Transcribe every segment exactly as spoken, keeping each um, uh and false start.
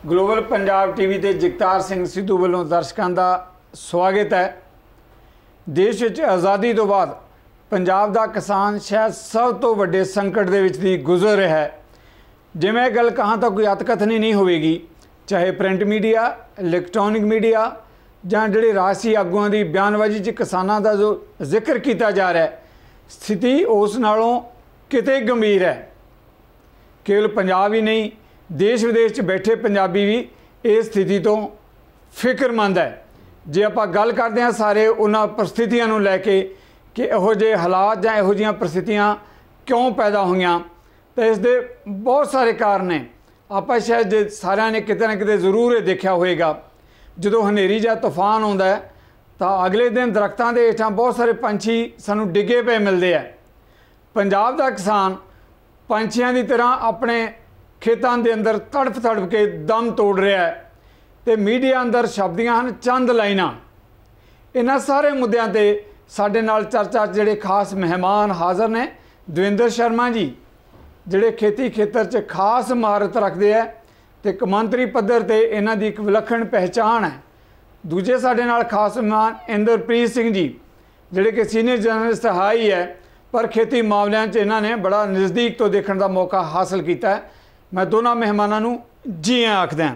Global Punjab TV ते जगतार सिंह सिद्धू वालों दर्शकों का स्वागत है। देश विच आज़ादी तो बाद पंजाब दा किसान शायद सब तो वड्डे संकट दे विच दी गुजर रहा है। जे मैं गल कहाँ तो कोई अतकथनी नहीं होगी, चाहे प्रिंट मीडिया, इलैक्ट्रॉनिक मीडिया जां जिहड़े राजसी आगूआं दी बयानबाजी च किसानां दा जो जिक्र किया जा रहा है, स्थिति उस नालों किते गंभीर है। केवल पंजाब ही नहीं, देश विदेश च बैठे पंजाबी भी इस स्थिति तो फिक्रमंद है। जे आपां गल करते हैं सारे उन्हां परिस्थितियां नूं लैके कि इहो जिहे हालात जां इहो जिहियां परिस्थितियां क्यों पैदा होईयां, तो इस दे बहुत सारे कारण ने। आपां शायद जे सारिਆਂ ने किते ना किते जरूर ये देखा होएगा, जदों हनेरी जां तूफान आउंदा है तो अगले दिन दरख्तां दे हेठां बहुत सारे पंछी सानूं डिगे पे मिलते हैं। पंजाब दा किसान पंछियां की तरह अपने खेतों के अंदर तड़फ तड़फ के दम तोड़ रहा है, तो मीडिया अंदर छपदियां हैं चंद लाइनां। इन्हां सारे मुद्दों पर साडे नाल चर्चा जिहड़े खास मेहमान हाज़र ने, दविंदर शर्मा जी जिहड़े खेती खेतर च खास महारत रखते हैं, तो कौमांतरी पद्धर ते इन्हां दी एक विलक्षण पहचान है। दूजे साडे नाल खास मेहमान इंद्रप्रीत सिंह जी जिहड़े कि सीनियर जर्नलिस्ट हाई है, पर खेती मामलों च इन्होंने बड़ा नज़दीक तो देखने का मौका हासिल किया है। मैं दोनों मेहमानों नूं जी आं आखदा।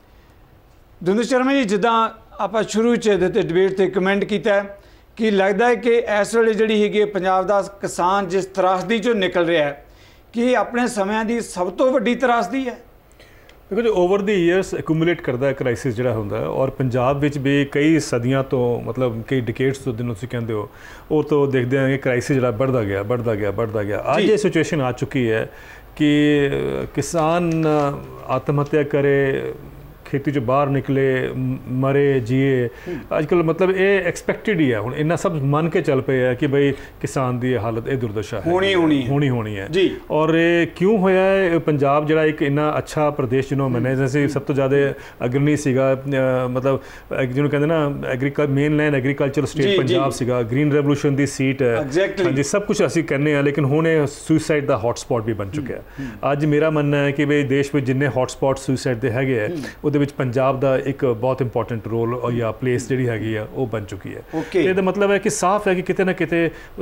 दविंदर शर्मा जी, जिद्दां आपां शुरू च इहदे ते डिबेट ते कमेंट किया कि लगता है कि इस वेले जिहड़ी हैगी पंजाब दा किसान जिस त्रासदी चों निकल रहा है कि अपने समय की सब तो वड्डी त्रासदी है। देखो जो ओवर द ईयर्स एक्यूमुलेट करता है क्राइसिस जिहड़ा हुंदा है, और पंजाब विच भी कई सदियां तो मतलब कई डिकेड्स तो जिन्होंने तुसीं कहंदे हो वो तो देखते हैं कि क्राइसिस जिहड़ा बढ़ता गया बढ़ता गया बढ़ता गया आज ये सिचुएशन आ चुकी है कि किसान आत्महत्या करे, खेती जो बाहर निकले, मरे जिए, आजकल मतलब ये एक्सपैक्टेड ही है। हुण इन्ना सब मन के चल पे है कि भाई किसान की हालत ये दुर्दशा है, होनी होनी होनी होनी है जी। और ये क्यों होया है? पंजाब जिहड़ा एक इन्ना अच्छा प्रदेश जिन्हों मने जैसे सब तो ज़्यादा अग्रणी सीगा, मतलब जिन्होंने कहते ना एग्रीकल main land agriculture state Punjab सीगा, ग्रीन रेवोल्यूशन की सीट है, हाँ जी सब कुछ असीं कहने हैं, लेकिन हुण सुसाइड का हॉटस्पॉट भी बन चुका है। अज मेरा मनना है कि भाई देश में जिन्ने हॉटस्पॉट सुसाइड के है पंजाब का एक बहुत इंपॉर्टेंट रोल और या प्लेस जी हैगी है वो बन चुकी है। okay. तो मतलब है कि साफ है कि किते ना किते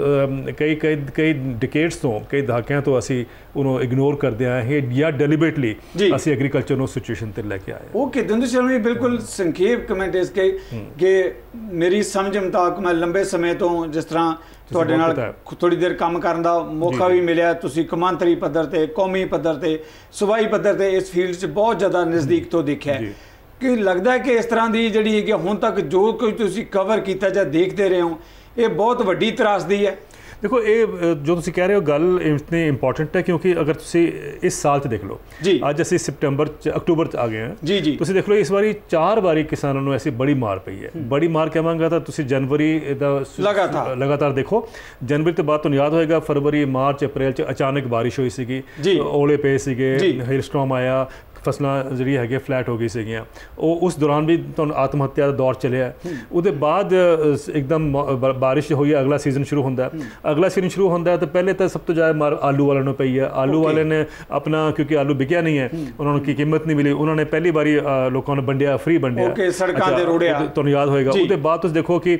कई कई कई डिकेड्स तो कई दहाकियां तो असी उन्होंने इग्नोर करते आए हैं या डेलीबरेटली असी एग्रीकल्चर नो सिचुएशन ते लेके आए। ओके दविंदर शर्मा जी, बिल्कुल संक्षेप कमेंट इसके कि मेरी समझ मुताबिक मैं लंबे समय तो जिस तरह ਤੁਹਾਡੇ ਨਾਲ थोड़ी देर काम करने का मौका भी मिले, तुसीं कौमांतरी पद्धर ते कौमी पद्धर ते सूबाई पद्धर ते इस फील्ड से बहुत ज़्यादा नज़दीक तो देखा है कि लगता है कि इस तरह की जिहड़ी है हुण तक जो कुछ तुसीं कवर किया जां देखते रहे हो, ये बहुत वड्डी त्रासदी है। देखो ये जो तुम कह रहे हो गल इतनी इंपॉर्टेंट है क्योंकि अगर तुम इस साल च देख लो, अज असी सितंबर अक्टूबर च आ गए हैं जी जी तुम देख लो इस बारी चार बारी किसानों को ऐसी बड़ी मार पई है। बड़ी मार कहवांगा तो तुम जनवरी लगातार लगातार देखो, जनवरी तो बाद तुम याद होएगा फरवरी मार्च अप्रैल च अचानक बारिश हुई सी, ओले पे सीगे, हेलस्टॉर्म आया, फसलां जिहड़ी है फ्लैट हो गई सीगियां, उस दौरान भी तो आत्महत्या का दौर चलिया। उसके बाद एकदम बारिश हुई है, अगला सीजन शुरू होता है, अगला सीजन शुरू होता है तो पहले तो सब तो ज़्यादा मार आलू वालों ने पई है। आलू okay. वाले ने अपना क्योंकि आलू बिकिया नहीं है, उन्होंने की कीमत नहीं मिली, उन्होंने पहली बारी लोगों ने बंडिया फ्री बंडिया okay, अच्छा, तुम याद होएगा। उसके बाद तुम देखो कि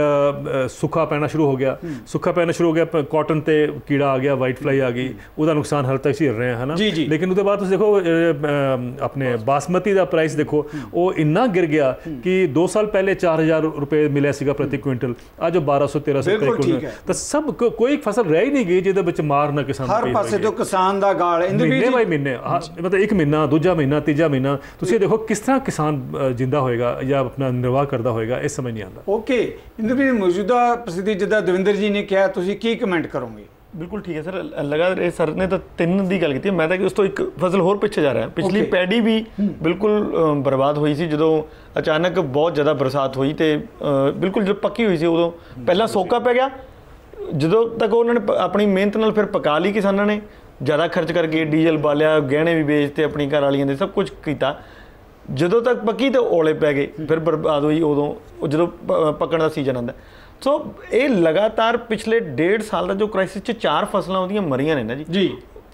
सुखा पैना शुरू हो गया, सुखा पैना शुरू हो गया, कॉटन ते कीड़ा आ गया, वाइट फ्लाई आ गई, उसका नुकसान हाल तक झेल रहे हैं है ना। लेकिन उसके बाद तुम देखो अपने बासमती का प्राइस देखो वो इन्ना गिर गया कि दो साल पहले चार हजार रुपये मिले सीगा प्रति क्विंटल, आज बारह सौ तेरह सौ क्विंटल, तो सब को, कोई फसल रह ही नहीं गई जिहदे विच मार ना किसान हर पासे तो किसान दा गाल महीने बाई महीने, मतलब एक महीना दूजा महीना तीजा महीना तुसीं देखो किस तरह किसान जिंदा होएगा या अपना निर्वाह करता होएगा, इस समझ नहीं आता। ओके इंद्रप्रीत, मौजूदा परिस्थिति जिद्दां दविंदर जी ने कहा, तुसीं की कमेंट करोगे? बिल्कुल ठीक है सर, लगातार ये सर ने तो तीन की गल की, मैं तो कि उस तो एक फसल होर पिछे जा रहा है। पिछली okay. पैडी भी बिल्कुल बर्बाद हुई सी जो अचानक बहुत ज़्यादा बरसात हुई, तो बिल्कुल जो पक्की हुई सी उदों पहला सोका पै गया, जो तक उन्होंने अपनी मेहनत नाल फिर पका ली, किसानों ने ज़्यादा खर्च करके डीजल बालिया, गहने भी बेचते, अपनी घर वालियां दे सब कुछ किया, जो तक पक्की तो ओले पै गए, फिर बर्बाद हुई उदों जो पकड़ का सीजन आता। सो so, ये लगातार पिछले डेढ़ साल का जो क्राइसिस च चार फसलों उहदियां मरियां ने ना जी, जी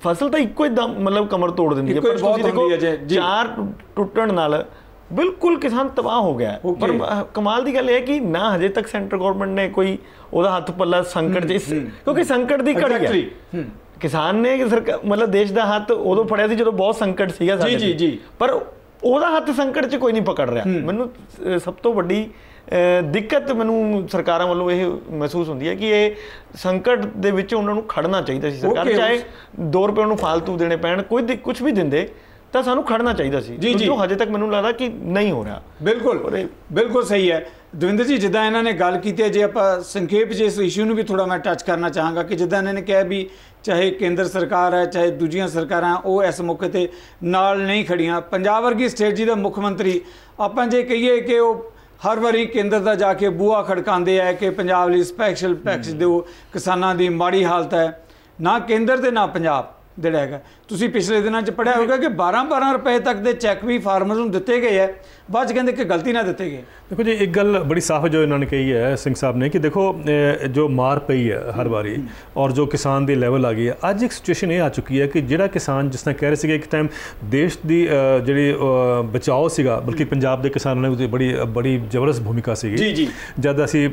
ਫਸਲ ਤਾਂ ਇੱਕੋ ਹੀ ਦਮ ਮਤਲਬ ਕਮਰ ਤੋੜ ਦਿੰਦੀ ਹੈ, ਪਰ ਤੁਸੀਂ ਦੇਖੋ ਚਾਰ ਟੁੱਟਣ ਨਾਲ ਬਿਲਕੁਲ ਕਿਸਾਨ ਤਬਾਹ ਹੋ ਗਿਆ। ਪਰ ਕਮਾਲ ਦੀ ਗੱਲ ਇਹ ਹੈ ਕਿ ਨਾ ਹਜੇ ਤੱਕ ਸੈਂਟਰ ਗਵਰਨਮੈਂਟ ਨੇ ਕੋਈ ਉਹਦਾ ਹੱਥ ਪੱਲਾ ਸੰਕਟ 'ਚ, ਕਿਉਂਕਿ ਸੰਕਟ ਦੀ ਘੜੀ ਹੈ। ਕਿਸਾਨ ਨੇ ਮਤਲਬ ਦੇਸ਼ ਦਾ ਹੱਥ ਉਦੋਂ ਫੜਿਆ ਸੀ ਜਦੋਂ ਬਹੁਤ ਸੰਕਟ ਸੀਗਾ ਸਾਡੇ ਜੀ ਜੀ, ਪਰ ਉਹਦਾ ਹੱਥ ਸੰਕਟ 'ਚ ਕੋਈ ਨਹੀਂ ਪਕੜ ਰਿਹਾ। ਮੈਨੂੰ ਸਭ ਤੋਂ ਵੱਡੀ ਦਿੱਕਤ ਮੈਨੂੰ ਸਰਕਾਰਾਂ ਵੱਲੋਂ ਇਹ ਮਹਿਸੂਸ ਹੁੰਦੀ ਹੈ ਕਿ ਇਹ ਸੰਕਟ ਦੇ ਵਿੱਚ ਉਹਨਾਂ ਨੂੰ ਖੜਨਾ ਚਾਹੀਦਾ ਸੀ। ਸਰਕਾਰ ਚਾਹੇ ਦੋ ਰੁਪਏ ਉਹਨੂੰ ਫਾਲਤੂ ਦੇਣੇ ਪੈਣ, ਕੋਈ ਕੁਝ ਵੀ ਦਿੰਦੇ ਤਾਂ ਸਾਨੂੰ ਖੜਨਾ ਚਾਹੀਦਾ ਸੀ, ਜੋ ਹਜੇ ਤੱਕ ਮੈਨੂੰ ਲੱਗਦਾ ਕਿ ਨਹੀਂ ਹੋ ਰਿਹਾ। ਬਿਲਕੁਲ ਬਿਲਕੁਲ ਸਹੀ ਹੈ ਦਵਿੰਦਰ ਜੀ, ਜਿੱਦਾਂ ਇਹਨਾਂ ਨੇ ਗੱਲ ਕੀਤੀ ਹੈ, ਜੇ ਆਪਾਂ ਸੰਖੇਪ 'ਚ ਇਸ ਇਸ਼ੂ ਨੂੰ ਵੀ ਥੋੜ੍ਹਾ ਮੈਂ ਟੱਚ ਕਰਨਾ ਚਾਹਾਂਗਾ ਕਿ ਜਿੱਦਾਂ ਇਹਨਾਂ ਨੇ ਕਿਹਾ ਵੀ ਚਾਹੇ ਕੇਂਦਰ ਸਰਕਾਰ ਹੈ ਚਾਹੇ ਦੂਜੀਆਂ ਸਰਕਾਰਾਂ, ਉਹ ਇਸ ਮੌਕੇ 'ਤੇ ਨਾਲ ਨਹੀਂ ਖੜੀਆਂ। ਪੰਜਾਬ ਵਰਗੀ ਸਟੇਟ ਜੀ ਦਾ ਮੁੱਖ ਮੰਤਰੀ ਆਪਾਂ ਜੇ ਕਹੀਏ ਕਿ ਉਹ ਹਰ ਵਾਰੀ ਕੇਂਦਰ ਦਾ ਜਾ ਕੇ ਬੂਹਾ ਖੜਕਾਉਂਦੇ ਹੈ ਕਿ ਪੰਜਾਬ ਲਈ ਸਪੈਸ਼ਲ ਪੈਕੇਜ ਦਿਓ, ਕਿਸਾਨਾਂ ਦੀ ਮਾੜੀ ਹਾਲਤ ਹੈ, ਨਾ ਕੇਂਦਰ ਤੇ ਨਾ ਪੰਜਾਬ ਜਿਹੜਾ ਹੈਗਾ। ਤੁਸੀਂ ਪਿਛਲੇ ਦਿਨਾਂ 'ਚ ਪੜ੍ਹਿਆ ਹੋਵੇਗਾ ਕਿ ਬਾਰਾਂ ਬਾਰਾਂ ਰੁਪਏ ਤੱਕ ਦੇ ਚੈੱਕ ਵੀ ਫਾਰਮਰਸ ਨੂੰ ਦਿੱਤੇ ਗਏ ਹੈ, ਬਾਅਦ 'ਚ ਕਹਿੰਦੇ ਕਿ ਗਲਤੀ ਨਾਲ ਦਿੱਤੇ ਗਏ। ਦੇਖੋ ਜੀ, ਇੱਕ ਗੱਲ ਬੜੀ ਸਾਫ਼ ਜੋ ਇਹਨਾਂ ਨੇ ਕਹੀ ਹੈ ਸਿੰਘ ਸਾਹਿਬ ਨੇ ਕਿ ਦੇਖੋ ਜੋ ਮਾਰ ਪਈ ਹੈ ਹਰ ਵਾਰੀ ਔਰ ਜੋ ਕਿਸਾਨ ਦੀ ਲੈਵਲ ਆ ਗਈ ਹੈ, ਅੱਜ ਇੱਕ ਸਿਚੁਏਸ਼ਨ ਇਹ ਆ ਚੁੱਕੀ ਹੈ ਕਿ ਜਿਹੜਾ ਕਿਸਾਨ ਜਿਸ ਤਰ੍ਹਾਂ ਕਹਿ ਰਹੇ ਸੀਗੇ ਇੱਕ ਟਾਈਮ ਦੇਸ਼ ਦੀ ਜਿਹੜੀ ਬਚਾਓ ਸੀਗਾ, ਬਲਕਿ ਪੰਜਾਬ ਦੇ ਕਿਸਾਨਾਂ ਨੇ ਉਹਦੀ ਬੜੀ ਬੜੀ ਜ਼ਬਰਦਸਤ ਭੂਮਿਕਾ ਸੀਗੀ। ਜੀ ਜੀ, ਜਦ ਅਸੀਂ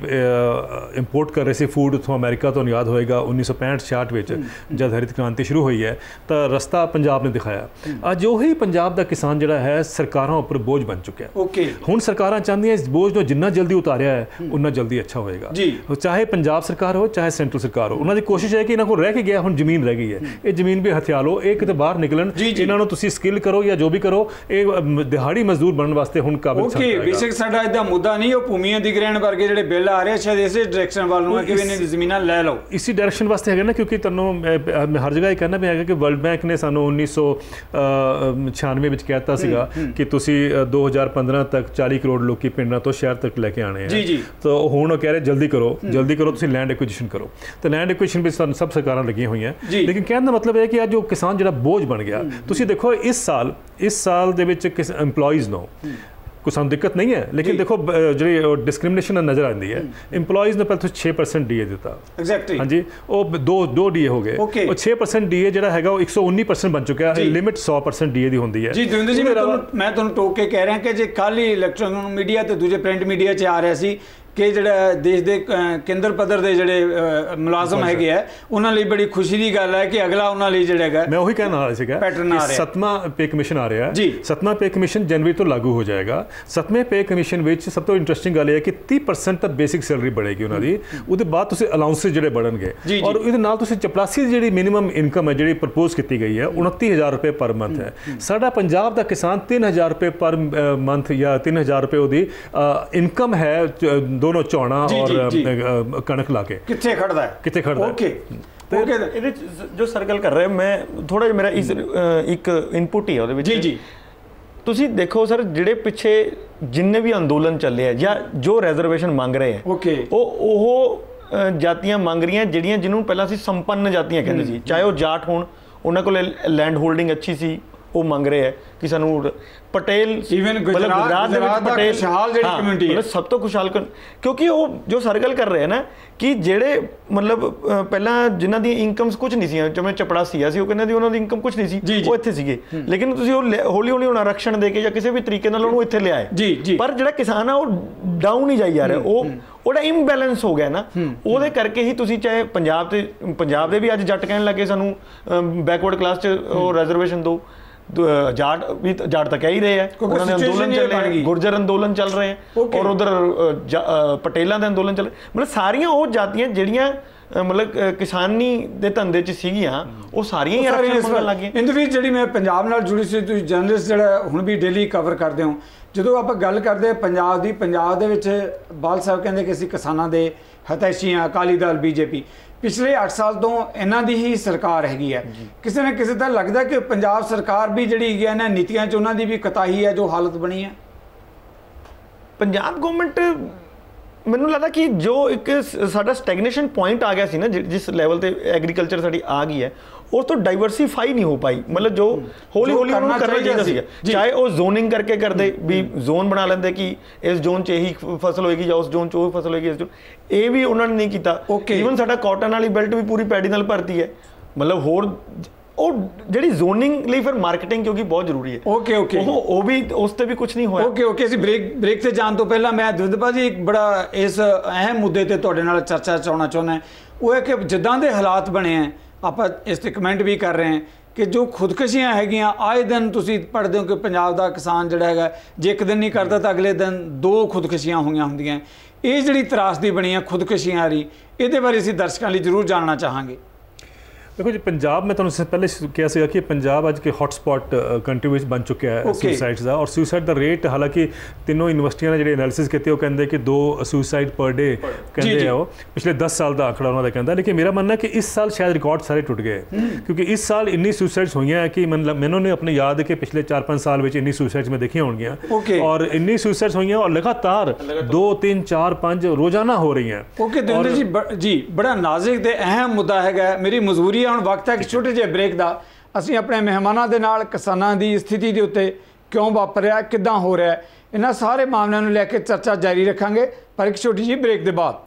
ਇੰਪੋਰਟ ਕਰ ਰਹੇ ਸੀ ਫੂਡ ਉੱਥੋਂ ਅਮਰੀਕਾ ਤੋਂ, ਯਾਦ ਹੋਏਗਾ ਉੱਨੀ ਸੌ ਪੈਂਹਠ ਛਿਆਹਠ ਵਿੱਚ ਜਦ ਹਰਿਤ ਕ੍ਰਾਂਤੀ ਸ਼ੁਰੂ ਹੋਈ ਹੈ ਤਾਂ ਰਸਤਾ ਪੰਜਾਬ ਨੇ ਦਿਖਾਇਆ। ਅੱਜ ਉਹੀ ਪੰਜਾਬ ਦਾ ਕਿਸਾਨ ਜਿਹੜਾ ਹੈ ਸਰਕਾਰਾਂ ਉੱਪਰ ਬੋਝ ਬਣ ਚੁੱਕਿਆ। ਓਕੇ, ਹੁਣ ਸਰਕਾਰਾਂ ਚਾਹੁੰਦੀਆਂ ਇਸ ਬੋਝ ਨੂੰ ਜਿੰਨਾ ਜਲਦੀ ਉਤਾਰਿਆ ਹੈ ਉਨਾ ਜਲਦੀ ਅੱਛਾ ਹੋਏਗਾ, ਚਾਹੇ ਪੰਜਾਬ ਸਰਕਾਰ ਹੋ ਚਾਹੇ ਸੈਂਟਰਲ ਸਰਕਾਰ ਹੋ। ਉਹਨਾਂ ਦੀ ਕੋਸ਼ਿਸ਼ ਹੈ ਕਿ ਇਹਨਾਂ ਕੋਲ ਰਹਿ ਕੇ ਗਿਆ ਹੁਣ ਜ਼ਮੀਨ ਰਹਿ ਗਈ ਹੈ, ਇਹ ਜ਼ਮੀਨ ਵੀ ਹਥਿਆ ਲਓ, ਇਹ ਕਿਤੇ ਬਾਹਰ ਨਿਕਲਣ, ਇਹਨਾਂ ਨੂੰ ਤੁਸੀਂ ਸਕਿੱਲ ਕਰੋ ਜਾਂ ਜੋ ਵੀ ਕਰੋ, ਇਹ ਦਿਹਾੜੀ ਮਜ਼ਦੂਰ ਬਣਨ ਵਾਸਤੇ ਹੁਣ ਕਾਬਿਲ। ਓਕੇ, ਬੇਸ਼ੱਕ ਸਾਡਾ ਇਹਦਾ ਮੁੱਦਾ ਨਹੀਂ, ਉਹ ਭੂਮੀ ਅਧਿਗ੍ਰਹਿਣ ਵਰਗੇ ਜਿਹੜੇ ਬਿੱਲ ਆ ਰਹੇ ਸ਼ਾਇਦ ਇਸੇ ਡਾਇਰੈਕਸ਼ਨ ਵੱਲ ਨੂੰ ਹੈ ਕਿ ਇਹਨਾਂ ਦੀ ਜ਼ਮੀਨਾਂ ਲੈ ਲਓ, ਇਸੇ ਡਾਇਰੈਕਸ਼ਨ ਵਾਸਤੇ ਹੈਗਾ ਨਾ। ਕਿਉਂਕਿ ਤੁਹਾਨੂੰ ਮੈਂ ਹਰ ਜਗ੍ਹਾ ਇਹ ਕਹਿਣਾ ਵੀ ਹੈਗਾ ਕਿ ਵਰਲਡ ਬੈਂਕ ਨੇ ਸਾਨੂੰ ਉੱਨੀ ਸੌ ਛਿਆਨਵੇਂ ਵਿੱਚ ਕਹਿ ਦਿੱਤਾ ਸੀਗਾ ਕਿ ਤੁਸੀਂ ਦੋ ਹਜ਼ਾਰ ਪੰਦਰਾਂ ਤੱਕ ਚਾਲੀ ਕਰੋੜ ਲੋਕੀ ਪਿੰਡਾਂ ਤੋਂ ਸ਼ਹਿਰ ਤੱਕ ਲੈ ਕੇ ਆਣੇ ਆ। ਤਾਂ ਹੁਣ ਉਹ ਕਹਿ ਰਹੇ ਜਲਦੀ ਕਰੋ ਜਲਦੀ ਕਰੋ, ਤੁਸੀਂ ਲੈਂਡ ਐਕੁਇਜੀਸ਼ਨ ਕਰੋ। ਤਾਂ ਲੈਂਡ ਐਕੁਇਜੀਸ਼ਨ ਵਿੱਚ ਸਾਨੂੰ ਸਭ ਸਰਕਾਰਾਂ ਲੱਗੀਆਂ ਹੋਈਆਂ, ਲੇਕਿਨ ਕਹਿਣ ਦਾ ਮਤਲਬ ਇਹ ਹੈ ਕਿ ਅੱਜ ਉਹ ਕਿਸਾਨ ਜਿਹੜਾ ਬੋਝ ਬਣ ਗਿਆ। ਤੁਸੀਂ ਦੇਖੋ ਇਸ ਸਾਲ ਇਸ ਸਾਲ ਦੇ ਵਿੱਚ ਕਿਸ ਇੰਪਲੋਈਜ਼ ਨੂੰ ਕੋਈ ਸਾਨੂੰ ਦਿੱਕਤ ਨਹੀਂ ਹੈ, ਲੇਕਿਨ ਦੇਖੋ ਜਿਹੜੀ ਡਿਸਕ੍ਰਿਮੀਨੇਸ਼ਨ ਨਜ਼ਰ ਆਉਂਦੀ ਹੈ। ਇੰਪਲੋਈਜ਼ ਨੇ ਪਹਿਲਾਂ ਛੇ ਪਰਸੈਂਟ ਡੀ ਏ ਦਿੱਤਾ, ਐਗਜ਼ੈਕਟਲੀ ਹਾਂਜੀ, ਉਹ ਦੋ ਦੋ ਡੀ ਏ ਹੋ ਗਏ, ਉਹ ਛੇ ਪਰਸੈਂਟ ਡੀ ਏ ਜਿਹੜਾ ਹੈਗਾ ਉਹ ਇੱਕ ਸੌ ਉੱਨੀ ਪਰਸੈਂਟ ਬਣ ਚੁੱਕਿਆ। ਲਿਮਿਟ ਸੌ ਪਰਸੈਂਟ ਡੀ ਏ ਦੀ ਹੁੰਦੀ ਹੈ। ਜੀ ਦਵਿੰਦਰ ਜੀ, ਮੈਂ ਤੁਹਾਨੂੰ ਟੋਕ ਕੇ ਕਹਿ ਰਿਹਾ ਕਿ ਜੇ ਕੱਲ੍ਹ ਹੀ ਇਲੈਕਟ੍ਰੋਨਿਕ ਮੀਡੀਆ ਤੇ ਦੂਜੇ ਪ੍ਰਿੰਟ ਮੀਡੀਆ 'ਚ ਆ ਰਿਹਾ ਸੀ ਕਿ ਜਿਹੜਾ ਦੇਸ਼ ਦੇ ਕੇਂਦਰ ਪੱਧਰ ਦੇ ਜਿਹੜੇ ਮੁਲਾਜ਼ਮ ਹੈਗੇ ਆ ਉਹਨਾਂ ਲਈ ਬੜੀ ਖੁਸ਼ੀ ਦੀ ਗੱਲ ਹੈ ਕਿ ਅਗਲਾ ਉਹਨਾਂ ਲਈ ਜਿਹੜਾ ਹੈਗਾ, ਮੈਂ ਉਹੀ ਕਹਿਣ ਵਾਲਾ ਸੀਗਾ ਕਿ ਸੱਤਵਾਂ ਪੇ ਕਮਿਸ਼ਨ ਆ ਰਿਹਾ ਜੀ। ਸੱਤਵਾਂ ਪੇ ਕਮਿਸ਼ਨ ਜਨਵਰੀ ਤੋਂ ਲਾਗੂ ਹੋ ਜਾਏਗਾ। ਸੱਤਵੇਂ ਪੇ ਕਮਿਸ਼ਨ ਵਿੱਚ ਸਭ ਤੋਂ ਇੰਟਰਸਟਿੰਗ ਗੱਲ ਇਹ ਹੈ ਕਿ ਤੀਹ ਪਰਸੈਂਟ ਤਾਂ ਬੇਸਿਕ ਸੈਲਰੀ बढ़ेगी ਉਹਨਾਂ ਦੀ, ਉਹਦੇ ਬਾਅਦ ਤੁਸੀਂ ਅਲਾਊਂਸਿਸ ਜਿਹੜੇ बढ़ਣਗੇ ਔਰ ਇਹਦੇ ਨਾਲ ਤੁਸੀਂ ਚਪਲਾਸੀ ਦੀ ਜਿਹੜੀ ਮਿਨੀਮਮ ਇਨਕਮ ਹੈ ਜਿਹੜੀ ਪ੍ਰਪੋਜ਼ ਕੀਤੀ ਗਈ ਹੈ ਉਨੱਤੀ ਹਜ਼ਾਰ ਰੁਪਏ ਪਰ ਮੰਥ ਹੈ। ਸਾਡਾ ਪੰਜਾਬ ਦਾ ਕਿਸਾਨ ਤਿੰਨ ਹਜ਼ਾਰ ਰੁਪਏ ਪਰ ਮੰਥ ਜਾਂ ਤਿੰਨ ਹਜ਼ਾਰ ਰੁਪਏ ਉਹਦੀ ਇਨਕਮ ਹੈ ਦੋਨੋਂ ਝੋਨਾ ਔਰ ਕਣਕ ਲਾ ਕੇ, ਕਿੱਥੇ ਖੜਦਾ ਹੈ ਕਿੱਥੇ ਖੜਦਾ ਹੈ। ਓਕੇ, ਇਹਦੇ ਜੋ ਸਰਕਲ ਕਰ ਰਿਹਾ ਮੈਂ ਥੋੜਾ ਜਿਹਾ ਮੇਰਾ ਇਸ ਇੱਕ ਇਨਪੁਟ ਹੀ ਹੈ ਉਹਦੇ ਵਿੱਚ। ਜੀ ਜੀ, ਤੁਸੀਂ ਦੇਖੋ ਸਰ, ਜਿਹੜੇ ਪਿੱਛੇ ਜਿੰਨੇ ਵੀ ਅੰਦੋਲਨ ਚੱਲੇ ਆ ਜਾਂ ਜੋ ਰਿਜ਼ਰਵੇਸ਼ਨ ਮੰਗ ਰਹੇ ਆ, ਓਕੇ, ਉਹ ਉਹ ਜਾਤੀਆਂ ਮੰਗ ਰਹੀਆਂ ਜਿਹੜੀਆਂ ਜਿਹਨੂੰ ਪਹਿਲਾਂ ਅਸੀਂ ਸੰਪੰਨ ਜਾਤੀਆਂ ਕਹਿੰਦੇ ਸੀ, ਚਾਹੇ ਉਹ ਜਾਟ ਹੋਣ, ਉਹਨਾਂ ਕੋਲ ਲੈਂਡ ਹੋਲਡਿੰਗ ਅੱਛੀ ਸੀ, ਉਹ ਮੰਗ ਰਹੇ ਹੈ ਕਿ ਸਾਨੂੰ ਪਟੇਲ ਈਵਨ ਗੁਜਰਾਤ ਦੇ ਵਿੱਚ ਪਟੇਲ ਖੁਸ਼ਹਾਲ ਜਿਹੜੀ ਕਮਿਊਨਿਟੀ ਹੈ ਸਭ ਤੋਂ ਖੁਸ਼ਹਾਲ, ਕਿਉਂਕਿ ਉਹ ਜੋ ਸਰਕਲ ਕਰ ਰਹੇ ਨਾ ਕਿ ਜਿਹੜੇ ਮਤਲਬ ਪਹਿਲਾਂ ਜਿਨ੍ਹਾਂ ਦੀਆਂ ਇਨਕਮਸ ਕੁਝ ਨਹੀਂ ਸੀ, ਜਿਵੇਂ ਚਪੜਾਸੀਆ ਸੀ, ਉਹ ਕਹਿੰਦੇ ਦੀ ਉਹਨਾਂ ਦੀ ਇਨਕਮ ਕੁਝ ਨਹੀਂ ਸੀ, ਉਹ ਇੱਥੇ ਸੀਗੇ, ਲੇਕਿਨ ਤੁਸੀਂ ਉਹ ਹੌਲੀ ਹੌਲੀ ਹੁਣ ਆਰਕਸ਼ਣ ਦੇ ਕੇ ਜਾਂ ਕਿਸੇ ਵੀ ਤਰੀਕੇ ਨਾਲ ਉਹਨੂੰ ਇੱਥੇ ਲਿਆਏ। ਪਰ ਜਿਹੜਾ ਕਿਸਾਨ ਆ ਉਹ ਡਾਊਨ ਹੀ ਜਾਈ ਜਾ ਰਿਹਾ, ਉਹ ਉਹਦਾ ਇੰਬੈਲੈਂਸ ਹੋ ਗਿਆ ਨਾ, ਉਹਦੇ ਕਰਕੇ ਹੀ ਤੁਸੀਂ ਚਾਹੇ ਪੰਜਾਬ ਤੇ ਪੰਜਾਬ ਦੇ ਵੀ ਅੱਜ ਜੱਟ ਕਹਿਣ ਲੱਗੇ ਸਾਨੂੰ ਬੈਕਵਰਡ ਕਲਾਸ 'ਚ ਉਹ ਰਿਜ਼ਰਵੇਸ਼ਨ ਦਿਓ, ਜਾਟ ਵੀ ਜਾਟ ਤਾਂ ਕਹਿ ਹੀ ਰਹੇ ਹੈ, ਉਹਨਾਂ ਦੇ ਅੰਦੋਲਨ ਚੱਲ ਰਹੇ, ਗੁਰਜਰ ਅੰਦੋਲਨ ਚੱਲ ਰਹੇ ਹੈ ਔਰ ਉਧਰ ਪਟੇਲਾਂ ਦੇ ਅੰਦੋਲਨ ਚੱਲ ਰਹੇ, ਮਤਲਬ ਸਾਰੀਆਂ ਉਹ ਜਾਤੀਆਂ ਜਿਹੜੀਆਂ ਮਤਲਬ ਕਿਸਾਨੀ ਦੇ ਧੰਦੇ 'ਚ ਸੀਗੀਆਂ ਉਹ ਸਾਰੀਆਂ ਹੀ ਆਰਕਸ਼ਣ ਮੰਗਣ ਲੱਗ ਗਈਆਂ। ਇਹਦੇ ਵਿੱਚ ਜਿਹੜੀ ਮੈਂ ਪੰਜਾਬ ਨਾਲ ਜੁੜੀ ਸੀ, ਤੁਸੀਂ ਜਰਨਲਿਸਟ ਜਿਹੜਾ ਹੁਣ ਵੀ ਡੇਲੀ ਕਵਰ ਕਰਦੇ ਹੋ, ਜਦੋਂ ਆਪਾਂ ਗੱਲ ਕਰਦੇ ਪੰਜਾਬ ਦੀ, ਪੰਜਾਬ ਦੇ ਵਿੱਚ ਬਾਲ ਸਾਹਿਬ ਕਹਿੰਦੇ ਕਿ ਅਸੀਂ ਕਿਸਾਨਾਂ ਦੇ ਹਤੈਸ਼ੀ ਹਾਂ, ਅਕਾਲੀ ਦਲ ਬੀਜੇਪੀ ਪਿਛਲੇ ਅੱਠ ਸਾਲ ਤੋਂ ਇਹਨਾਂ ਦੀ ਹੀ ਸਰਕਾਰ ਹੈਗੀ ਹੈ। ਕਿਸੇ ਨਾ ਕਿਸੇ ਦਾ ਲੱਗਦਾ ਕਿ ਪੰਜਾਬ ਸਰਕਾਰ ਵੀ ਜਿਹੜੀ ਹੈਗੀ ਇਹਨਾਂ ਨੀਤੀਆਂ 'ਚ ਉਹਨਾਂ ਦੀ ਵੀ ਕਤਾਹੀ ਹੈ ਜੋ ਹਾਲਤ ਬਣੀ ਹੈ। ਪੰਜਾਬ ਗਵਰਨਮੈਂਟ ਮੈਨੂੰ ਲੱਗਦਾ ਕਿ ਜੋ ਇੱਕ ਸਾਡਾ ਸਟੈਗਨੇਸ਼ਨ ਪੁਆਇੰਟ ਆ ਗਿਆ ਸੀ ਨਾ, ਜਿਸ ਲੈਵਲ ਤੇ ਐਗਰੀਕਲਚਰ ਸਾਡੀ ਆ ਗਈ ਹੈ, ਉਸ ਤੋਂ ਡਾਈਵਰਸੀਫਾਈ ਨਹੀਂ ਹੋ ਪਾਈ। ਮਤਲਬ ਜੋ ਹੌਲੀ ਹੌਲੀ ਉਹਨੂੰ ਕਰਨਾ ਚਾਹੀਦਾ ਸੀਗਾ, ਚਾਹੇ ਉਹ ਜ਼ੋਨਿੰਗ ਕਰਕੇ ਕਰਦੇ ਵੀ ਜ਼ੋਨ ਬਣਾ ਲੈਂਦੇ ਕਿ ਇਸ ਜ਼ੋਨ 'ਚ ਇਹੀ ਫਸਲ ਹੋਏਗੀ ਜਾਂ ਉਸ ਜ਼ੋਨ 'ਚ ਉਹ ਫਸਲ ਹੋਏਗੀ, ਇਸ ਜ਼ੋਨ ਇਹ ਵੀ ਉਹਨਾਂ ਨੇ ਨਹੀਂ ਕੀਤਾ। ਈਵਨ ਸਾਡਾ ਕਾਟਨ ਵਾਲੀ ਬੈਲਟ ਵੀ ਪੂਰੀ ਪੈਡੀ ਨਾਲ ਭਰਤੀ ਹੈ, ਮਤਲਬ ਹੋਰ ਉਹ ਜਿਹੜੀ ਜ਼ੋਨਿੰਗ ਲਈ ਫਿਰ ਮਾਰਕੀਟਿੰਗ ਕਿਉਂਕਿ ਬਹੁਤ ਜ਼ਰੂਰੀ ਹੈ। ਓਕੇ ਓਕੇ ਉਹ ਉਹ ਵੀ ਉਸ ਤੇ ਵੀ ਕੁਝ ਨਹੀਂ ਹੋਇਆ। ਓਕੇ ਓਕੇ ਅਸੀਂ ਬ੍ਰੇਕ ਬ੍ਰੇਕ ਤੇ ਜਾਣ ਤੋਂ ਪਹਿਲਾਂ ਮੈਂ ਦਵਿੰਦਰ ਜੀ ਇੱਕ ਬੜਾ ਇਸ ਅਹਿਮ ਮੁੱਦੇ ਤੇ ਤੁਹਾਡੇ ਨਾਲ ਚਰਚਾ ਚਾਉਣਾ ਚਾਹੁੰਦਾ, ਉਹ ਹੈ ਕਿ ਜਿੱਦਾਂ ਦੇ ਹਾਲਾਤ ਬਣੇ ਆ, ਆਪਾਂ ਇਸ ਤੇ ਕਮੈਂਟ ਵੀ ਕਰ ਰਹੇ ਹਾਂ ਕਿ ਜੋ ਖੁਦਕਸ਼ੀਆਂ ਹੈਗੀਆਂ ਆਏ ਦਿਨ ਤੁਸੀਂ ਪੜ੍ਹਦੇ ਹੋ ਕਿ ਪੰਜਾਬ ਦਾ ਕਿਸਾਨ ਜਿਹੜਾ ਹੈਗਾ ਜੇ ਇੱਕ ਦਿਨ ਨਹੀਂ ਕਰਦਾ ਤਾਂ ਅਗਲੇ ਦਿਨ ਦੋ ਖੁਦਕਸ਼ੀਆਂ ਹੋਈਆਂ ਹੁੰਦੀਆਂ। ਇਹ ਜਿਹੜੀ ਤਰਾਸਦੀ ਬਣੀ ਹੈ ਖੁਦਕਸ਼ੀਆਂ ਵਾਲੀ, ਇਹਦੇ ਬਾਰੇ ਅਸੀਂ ਦਰਸ਼ਕਾਂ ਲਈ ਜ਼ਰੂਰ ਜਾਣਨਾ ਚਾਹਾਂਗੇ। देखो जी पंजाब में तुहानूं पहले कहा सीगा कि पंजाब अज के हॉटस्पॉट कंट्री में बन चुका है सुसाइड्स का, और सुसाइड का रेट हालांकि तीनों यूनिवर्सिटियां ने जो एनालिसिस किए वो कहते हैं कि दो सुसाइड पर डे कहते हैं वो पिछले दस साल का आंकड़ा उन्होंने कहता है। लेकिन मेरा मानना है कि इस साल शायद रिकॉर्ड सारे टुट गए, क्योंकि इस साल इन्नी सुसाइड्स हुई हैं कि मतलब मैंने अपने याद है कि पिछले चार पाँच साल में इन्नी सुसाइड्स में देखी होंगी और इन्नी सुसाइड्स हुई हैं और लगातार दो तीन चार पाँच रोजाना हो रही हैं। ओके दविंदर जी जी बड़ा नाजुक ते अहम मुद्दा है, मेरी मजबूरी ਹੁਣ ਵਕਤ ਹੈ ਕਿ ਛੋਟੇ ਜਿਹੇ ਬ੍ਰੇਕ ਦਾ ਅਸੀਂ ਆਪਣੇ ਮਹਿਮਾਨਾਂ ਦੇ ਨਾਲ ਕਿਸਾਨਾਂ ਦੀ ਸਥਿਤੀ ਦੇ ਉੱਤੇ ਕਿਉਂ ਵਾਪਰ ਰਿਹਾ, ਕਿੱਦਾਂ ਹੋ ਰਿਹਾ, ਇਹਨਾਂ ਸਾਰੇ ਮਾਮਲਿਆਂ ਨੂੰ ਲੈ ਕੇ ਚਰਚਾ ਜਾਰੀ ਰੱਖਾਂਗੇ ਪਰ ਇੱਕ ਛੋਟੀ ਜਿਹੀ ਬ੍ਰੇਕ ਦੇ ਬਾਅਦ।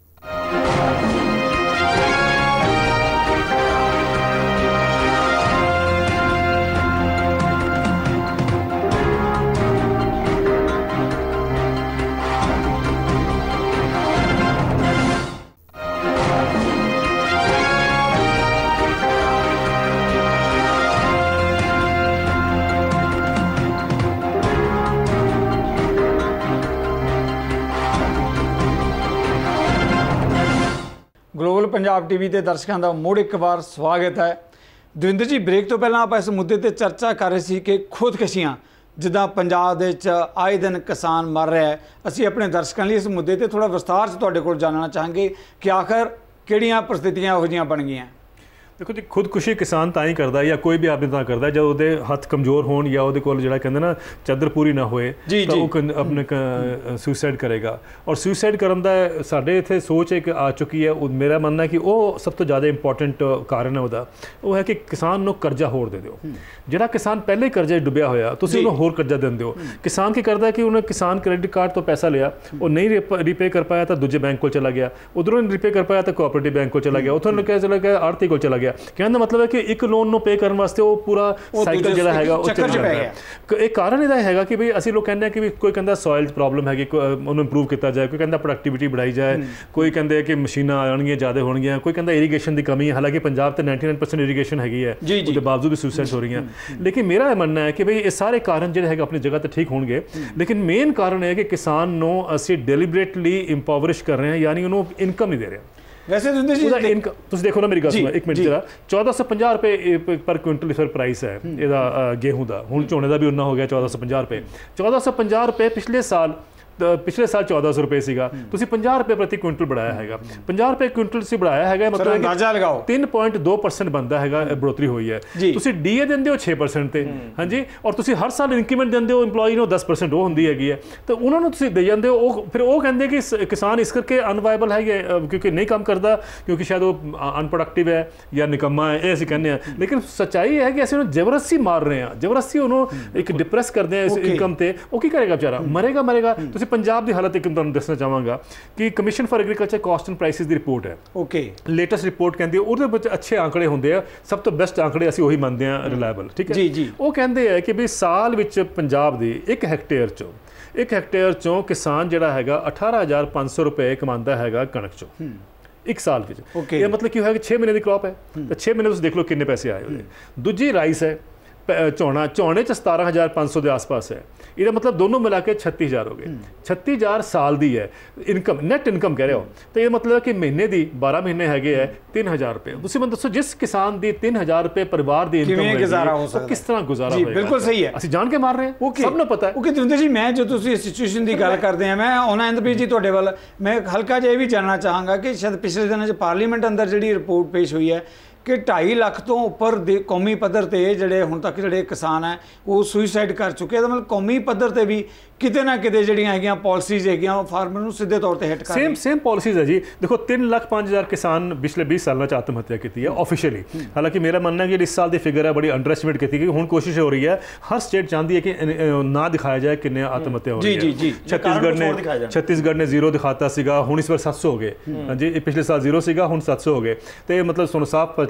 ਗਲੋਬਲ ਪੰਜਾਬ ਟੀਵੀ ਦੇ ਦਰਸ਼ਕਾਂ ਦਾ ਮੁੜ ਇੱਕ ਵਾਰ ਸਵਾਗਤ ਹੈ। ਦਵਿੰਦਰ ਜੀ ਬ੍ਰੇਕ ਤੋਂ ਪਹਿਲਾਂ ਆਪਾਂ ਇਸ ਮੁੱਦੇ ਤੇ ਚਰਚਾ ਕਰ ਰਹੇ ਸੀ ਕਿ ਖੁਦਕਸ਼ੀਆਂ ਜਿੱਦਾਂ ਪੰਜਾਬ ਦੇ ਵਿੱਚ ਆਏ ਦਿਨ ਕਿਸਾਨ ਮਰ ਰਿਹਾ ਹੈ, ਅਸੀਂ ਆਪਣੇ ਦਰਸ਼ਕਾਂ ਲਈ ਇਸ ਮੁੱਦੇ ਤੇ ਥੋੜਾ ਵਿਸਤਾਰ 'ਚ ਤੁਹਾਡੇ ਕੋਲ ਜਾਣਨਾ ਚਾਹਾਂਗੇ ਕਿ ਆਖਰ ਕਿਹੜੀਆਂ ਪ੍ਰਸਥਿਤੀਆਂ ਇਹੋ ਜਿਹੀਆਂ ਬਣ ਗਈਆਂ। देखो जी खुदकुशी किसान ਤਾਂ ਹੀ ਕਰਦਾ ਜਾਂ ਕੋਈ ਵੀ ਆਦਮੀ ਤਾਂ ਕਰਦਾ ਜਦ ਉਹਦੇ ਹੱਥ ਕਮਜ਼ੋਰ ਹੋਣ ਜਾਂ ਉਹਦੇ ਕੋਲ ਜਿਹੜਾ ਕਹਿੰਦੇ ਨਾ ਚਾਦਰ ਪੂਰੀ ਨਾ ਹੋਏ ਤਾਂ ਉਹ ਆਪਣੇ ਸੁਸਾਈਡ ਕਰੇਗਾ। ਔਰ ਸੁਸਾਈਡ ਕਰਨ ਦਾ ਸਾਡੇ ਇੱਥੇ ਸੋਚ ਇੱਕ ਆ ਚੁੱਕੀ ਹੈ, ਮੇਰਾ ਮੰਨਣਾ ਕਿ ਉਹ ਸਭ ਤੋਂ ਜ਼ਿਆਦਾ ਇੰਪੋਰਟੈਂਟ ਕਾਰਨ ਹੈ ਉਹਦਾ, ਉਹ ਹੈ ਕਿ ਕਿਸਾਨ ਨੂੰ ਕਰਜ਼ਾ ਹੋਰ ਦੇ ਦਿਓ। ਜਿਹੜਾ ਕਿਸਾਨ ਪਹਿਲੇ ਕਰਜ਼ੇ ਡੁੱਬਿਆ ਹੋਇਆ ਤੁਸੀਂ ਉਹਨੂੰ ਹੋਰ ਕਰਜ਼ਾ ਦਿੰਦੇ ਹੋ। ਕਿਸਾਨ ਕੀ ਕਰਦਾ ਕਿ ਉਹਨੇ ਕਿਸਾਨ ਕ੍ਰੈਡਿਟ ਕਾਰਡ ਤੋਂ ਪੈਸਾ ਲਿਆ, ਉਹ ਨਹੀਂ ਰੀਪੇ ਕਰ ਪਾਇਆ ਤਾਂ ਦੂਜੇ ਬੈਂਕ ਕੋਲ ਚਲਾ ਗਿਆ, ਉਧਰੋਂ ਰੀਪੇ ਕਰ ਪਾਇਆ ਤਾਂ ਕੋਆਪਰੇਟਿਵ ਬੈਂਕ ਕੋਲ ਚਲਾ ਗਿਆ, ਉੱਥੋਂ ਕਿਹਾ ਚਲਾ ਗਿਆ ਆੜਤੀ ਕੋਲ ਚਲਾ ਗਿਆ। कहने का मतलब है कि एक लोन ਨੂੰ ਪੇ ਕਰਨ ਵਾਸਤੇ ਉਹ ਪੂਰਾ ਸਾਈਕਲ ਜਿਹੜਾ ਹੈਗਾ ਉਹ ਚੱਲ ਰਿਹਾ ਹੈ। ਇੱਕ ਕਾਰਨ ਇਹਦਾ ਹੈਗਾ ਕਿ ਵੀ ਅਸੀਂ ਲੋਕ ਕਹਿੰਦੇ ਆ ਕਿ ਵੀ ਕੋਈ ਕਹਿੰਦਾ ਸੋਇਲ ਪ੍ਰੋਬਲਮ ਹੈਗੀ ਉਹਨੂੰ ਇੰਪਰੂਵ ਕੀਤਾ ਜਾਏ, ਕੋਈ ਕਹਿੰਦਾ ਪ੍ਰੋਡਕਟਿਵਿਟੀ बढ़ाई ਜਾਏ, ਕੋਈ ਕਹਿੰਦੇ ਕਿ ਮਸ਼ੀਨਾਂ ਆਉਣਗੀਆਂ ਜ਼ਿਆਦਾ ਹੋਣਗੀਆਂ, ਕੋਈ ਕਹਿੰਦਾ ਇਰੀਗੇਸ਼ਨ ਦੀ ਕਮੀ ਹੈ। ਹਾਲਾਂਕਿ ਪੰਜਾਬ ਤੇ ਨਿन्यानवे परसेंट ਇਰੀਗੇਸ਼ਨ ਹੈਗੀ ਹੈ, ਉਹਦੇ ਬਾਵਜੂਦ ਵੀ ਸੁਸਾਈਡ ਹੋ ਰਹੀਆਂ। ਲੇਕਿਨ ਮੇਰਾ ਇਹ ਮੰਨਣਾ ਹੈ ਕਿ ਵੀ ਇਹ ਸਾਰੇ ਕਾਰਨ ਜਿਹੜੇ ਹੈਗੇ ਆਪਣੀ ਜਗ੍ਹਾ ਤੇ ਠੀਕ ਹੋਣਗੇ, ਲੇਕਿਨ ਮੇਨ ਕਾਰਨ ਹੈ ਕਿ ਕਿਸਾਨ ਨੂੰ ਅਸੀਂ ਡੈਲੀਬਰੇਟਲੀ ਇੰਪਾਵਰਿਸ਼ ਕਰ ਰਹੇ ਹਾਂ, ਯਾਨੀ ਉਹਨੂੰ ਇਨਕਮ ਨਹੀਂ ਦੇ ਰਹੇ। वैसे ਤੁਸੀਂ ਦੇਖੋ ਨਾ ਮੇਰੀ ਗੱਲ ਸੁਣੋ ਇੱਕ ਮਿੰਟ ਜਰਾ, चौदह सौ पचास रुपए पर क्विंटल फिर प्राइस है ਇਹਦਾ गेहूं ਦਾ, ਹੁਣ ਝੋਨੇ ਦਾ ਵੀ ਉਹਨਾਂ ਹੋ ਗਿਆ चौदह सौ पचास रुपए चौदह सौ पचास रुपए पिछले साल पिछले साल चौदह सौ रुपए ਸੀਗਾ, ਤੁਸੀਂ ਪੰਜਾਹ ਰੁਪਏ ਪ੍ਰਤੀ ਕੁਇੰਟਲ बढ़ाया ਹੈਗਾ। ਪੰਜਾਹ ਰੁਪਏ ਕੁਇੰਟਲ ਤੁਸੀਂ बढ़ाया ਹੈਗਾ, ਮਤਲਬ ਅੰਦਾਜ਼ਾ ਲਗਾਓ तीन पॉइंट दो परसेंट ਬੰਦਾ ਹੈਗਾ ਬੜੋਤਰੀ ਹੋਈ ਹੈ। ਤੁਸੀਂ ਡੀਏ ਦਿੰਦੇ ਹੋ छह परसेंट ਤੇ, ਹਾਂਜੀ, ਔਰ ਤੁਸੀਂ ਹਰ ਸਾਲ ਇਨਕਰੀਮੈਂਟ ਦਿੰਦੇ ਹੋ EMPLOYE ਨੂੰ दस परसेंट ਉਹ ਹੁੰਦੀ ਹੈਗੀ ਹੈ, ਤਾਂ ਉਹਨਾਂ ਨੂੰ ਤੁਸੀਂ ਦੇ ਜਾਂਦੇ ਹੋ। ਉਹ ਫਿਰ ਉਹ ਕਹਿੰਦੇ ਕਿ ਕਿਸਾਨ ਇਸ ਕਰਕੇ ਅਨਵਾਇਬਲ ਹੈਗੇ ਕਿਉਂਕਿ ਨਹੀਂ ਕੰਮ ਕਰਦਾ, ਕਿਉਂਕਿ ਸ਼ਾਇਦ ਉਹ ਅਨਪ੍ਰੋਡਕਟਿਵ ਹੈ ਜਾਂ ਨਿਕੰਮਾ ਹੈ, ਇਹ ਅਸੀਂ ਕਹਿੰਦੇ ਹਾਂ। ਲੇਕਿਨ ਸੱਚਾਈ ਹੈ ਕਿ ਅਸੀਂ ਉਹਨੂੰ ਜ਼ਬਰਦਸਤੀ ਮਾਰ ਰਹੇ ਹਾਂ, ਜ਼ਬਰਦਸਤੀ ਉਹਨੂੰ ਇੱਕ ਡਿਪਰੈਸ ਕਰਦੇ ਹਾਂ ਇਸ ਇਨਕਮ ਤੇ। ਉਹ ਕੀ ਕਰੇਗਾ ਵਿਚਾਰਾ, ਮਰੇਗਾ ਮਰੇਗਾ। ਤੁਸੀਂ ਪੰਜਾਬ ਦੀ ਹਾਲਤ ਇੱਕ ਤੁਹਾਨੂੰ ਦੱਸਣਾ ਚਾਹਾਂਗਾ ਕਿ commission for agriculture cost and prices ਦੀ ਰਿਪੋਰਟ ਹੈ, ਓਕੇ, ਲੇਟੈਸਟ ਰਿਪੋਰਟ ਕਹਿੰਦੀ ਹੈ, ਉਹਦੇ ਵਿੱਚ ਅੱਛੇ ਆંકੜੇ ਹੁੰਦੇ ਆ, ਸਭ ਤੋਂ ਬੈਸਟ ਆંકੜੇ ਅਸੀਂ ਉਹੀ ਮੰਨਦੇ ਹਾਂ ਰਿਲਾਇਬਲ, ਠੀਕ ਹੈ ਜੀ ਜੀ। ਉਹ ਕਹਿੰਦੇ ਆ ਕਿ ਵੀ ਸਾਲ ਵਿੱਚ ਪੰਜਾਬ ਦੀ ਇੱਕ ਹੈਕਟੇਅਰ ਚੋਂ ਇੱਕ ਹੈਕਟੇਅਰ ਚੋਂ ਕਿਸਾਨ ਜਿਹੜਾ ਹੈਗਾ ਅਠਾਰਾਂ ਹਜ਼ਾਰ ਪੰਜ ਸੌ ਰੁਪਏ ਕਮਾਉਂਦਾ ਹੈਗਾ ਕਣਕ ਚੋਂ ਇੱਕ ਸਾਲ ਵਿੱਚ। ਇਹ ਮਤਲਬ ਕੀ ਹੋਇਆ ਕਿ ਛੇ ਮਹੀਨੇ ਦੀ ਕ੍ਰੌਪ ਹੈ ਤਾਂ ਛੇ ਮਹੀਨੇ ਤੁਸੀਂ ਦੇਖ ਲਓ ਕਿੰਨੇ ਪੈਸੇ ਆਏ ਉਹਦੇ। ਦੂਜੀ ਰਾਈਸ ਹੈ, ਝੋਨਾ ਝੋਨੇ 'ਚ ਸਤਾਰਾਂ ਹਜ਼ਾਰ ਪੰਜ ਸੌ ਦੇ ਆਸ-ਪਾਸ ਹੈ, ਇਹਦਾ ਮਤਲਬ ਦੋਨੋਂ ਮਿਲਾ ਕੇ ਛੱਤੀ ਹਜ਼ਾਰ ਹੋ ਗਏ। ਛੱਤੀ ਹਜ਼ਾਰ ਸਾਲ ਦੀ ਹੈ ਇਨਕਮ, ਨੈਟ ਇਨਕਮ ਕਹਿ ਰਹੇ ਹੋ, ਤਾਂ ਇਹ ਮਤਲਬ ਕਿ ਮਹੀਨੇ ਦੀ ਬਾਰਾਂ ਮਹੀਨੇ ਹੈਗੇ ਹੈ ਤਿੰਨ ਹਜ਼ਾਰ ਰੁਪਏ। ਤੁਸੀਂ ਮੈਨੂੰ ਦੱਸੋ ਜਿਸ ਕਿਸਾਨ ਦੀ ਤਿੰਨ ਹਜ਼ਾਰ ਰੁਪਏ ਪਰਿਵਾਰ ਦੀ ਇਨਕਮ ਹੈ ਉਹ ਕਿਸ ਤਰ੍ਹਾਂ ਗੁਜ਼ਾਰਾ ਹੋਏਗਾ? ਬਿਲਕੁਲ ਸਹੀ ਹੈ, ਅਸੀਂ ਜਾਣ ਕੇ ਮਾਰ ਰਹੇ ਹਾਂ, ਸਭ ਨੂੰ ਪਤਾ ਹੈ। ਓਕੇ ਦਵਿੰਦਰ ਜੀ, ਮੈਂ ਜੋ ਤੁਸੀਂ ਇਸ ਸਿਚੁਏਸ਼ਨ ਦੀ ਗੱਲ ਕਰਦੇ ਆ, ਮੈਂ ਆਉਣਾ ਇੰਦਰਪ੍ਰੀਤ ਜੀ ਤੁਹਾਡੇ ਵੱਲ ਮੈਂ ਹਲਕਾ ਜਿਹਾ ਇਹ ਵੀ ਜਾਣਨਾ ਚਾਹਾਂਗਾ ਕਿ ਸ਼ਾਇਦ ਪਿਛਲੇ ਦਿਨਾਂ 'ਚ ਪਾਰਲੀਮੈਂਟ ਅੰਦਰ ਜਿਹੜੀ ਰਿਪੋਰਟ ਪੇਸ਼ ਹੋਈ ਹੈ ਕਿ ਢਾਈ ਲੱਖ ਤੋਂ ਉੱਪਰ ਦੇ ਕੌਮੀ ਪੱਧਰ ਤੇ ਜਿਹੜੇ ਹੁਣ ਤੱਕ ਜਿਹੜੇ ਕਿਸਾਨ ਹੈ ਉਹ ਸੁਸਾਈਡ ਕਰ ਚੁੱਕੇ। ਇਹਦਾ ਮਤਲਬ ਕੌਮੀ ਪੱਧਰ ਤੇ ਵੀ ਕਿਤੇ ਨਾ ਕਿਤੇ ਜਿਹੜੀਆਂ ਹੈਗੀਆਂ ਪਾਲਿਸੀਜ਼ ਹੈਗੀਆਂ ਉਹ ਫਾਰਮਰ ਨੂੰ ਸਿੱਧੇ ਤੌਰ ਤੇ ਹਿੱਟ ਕਰ ਰਹੀਆਂ। ਸੇਮ ਸੇਮ ਪਾਲਿਸੀਜ਼ ਹੈ ਜੀ। ਦੇਖੋ ਤਿੰਨ ਲੱਖ ਪੰਜ ਹਜ਼ਾਰ ਕਿਸਾਨ ਪਿਛਲੇ बीस ਸਾਲਾਂ 'ਚ ਆਤਮ ਹੱਤਿਆ ਕੀਤੀ ਹੈ ਆਫੀਸ਼ੀਅਲੀ। ਹਾਲਾਂਕਿ ਮੇਰਾ ਮੰਨਣਾ ਹੈ ਕਿ ਇਸ ਸਾਲ ਦੀ ਫਿਗਰ ਹੈ ਬੜੀ ਅੰਡਰ ਐਸਟੀਮੇਟ ਕੀਤੀ ਗਈ। ਹੁਣ ਕੋਸ਼ਿਸ਼ ਹੋ ਰਹੀ ਹੈ, ਹਰ ਸਟੇਟ ਚਾਹੁੰਦੀ ਹੈ ਕਿ ਨਾ ਦਿਖਾਇਆ ਜਾਏ ਕਿੰਨੇ ਆਤਮ ਹੱਤਿਆ ਹੋ ਰਹੀ ਹੈ। ਜੀ ਜੀ ਛੱਤੀਸਗੜ੍ਹ ਨੇ ਛੱਤੀਸਗੜ੍ਹ ਨੇ ਜ਼ੀਰੋ ਦਿਖਾਤਾ ਸੀਗਾ, ਹੁਣ ਇਸ ਵਾਰ ਸੱਤ ਸੌ ਹੋ ਗਏ। ਹਾਂਜੀ, ਪਿਛਲੇ ਸਾਲ ਜ਼ੀਰੋ ਸੀਗਾ, ਹੁਣ ਸੱਤ ਸੌ ਹੋ ਗਏ। ਤੇ ਮਤਲਬ ਤੁਹਾਨੂੰ ਸਾਫ਼ ਪਤਾ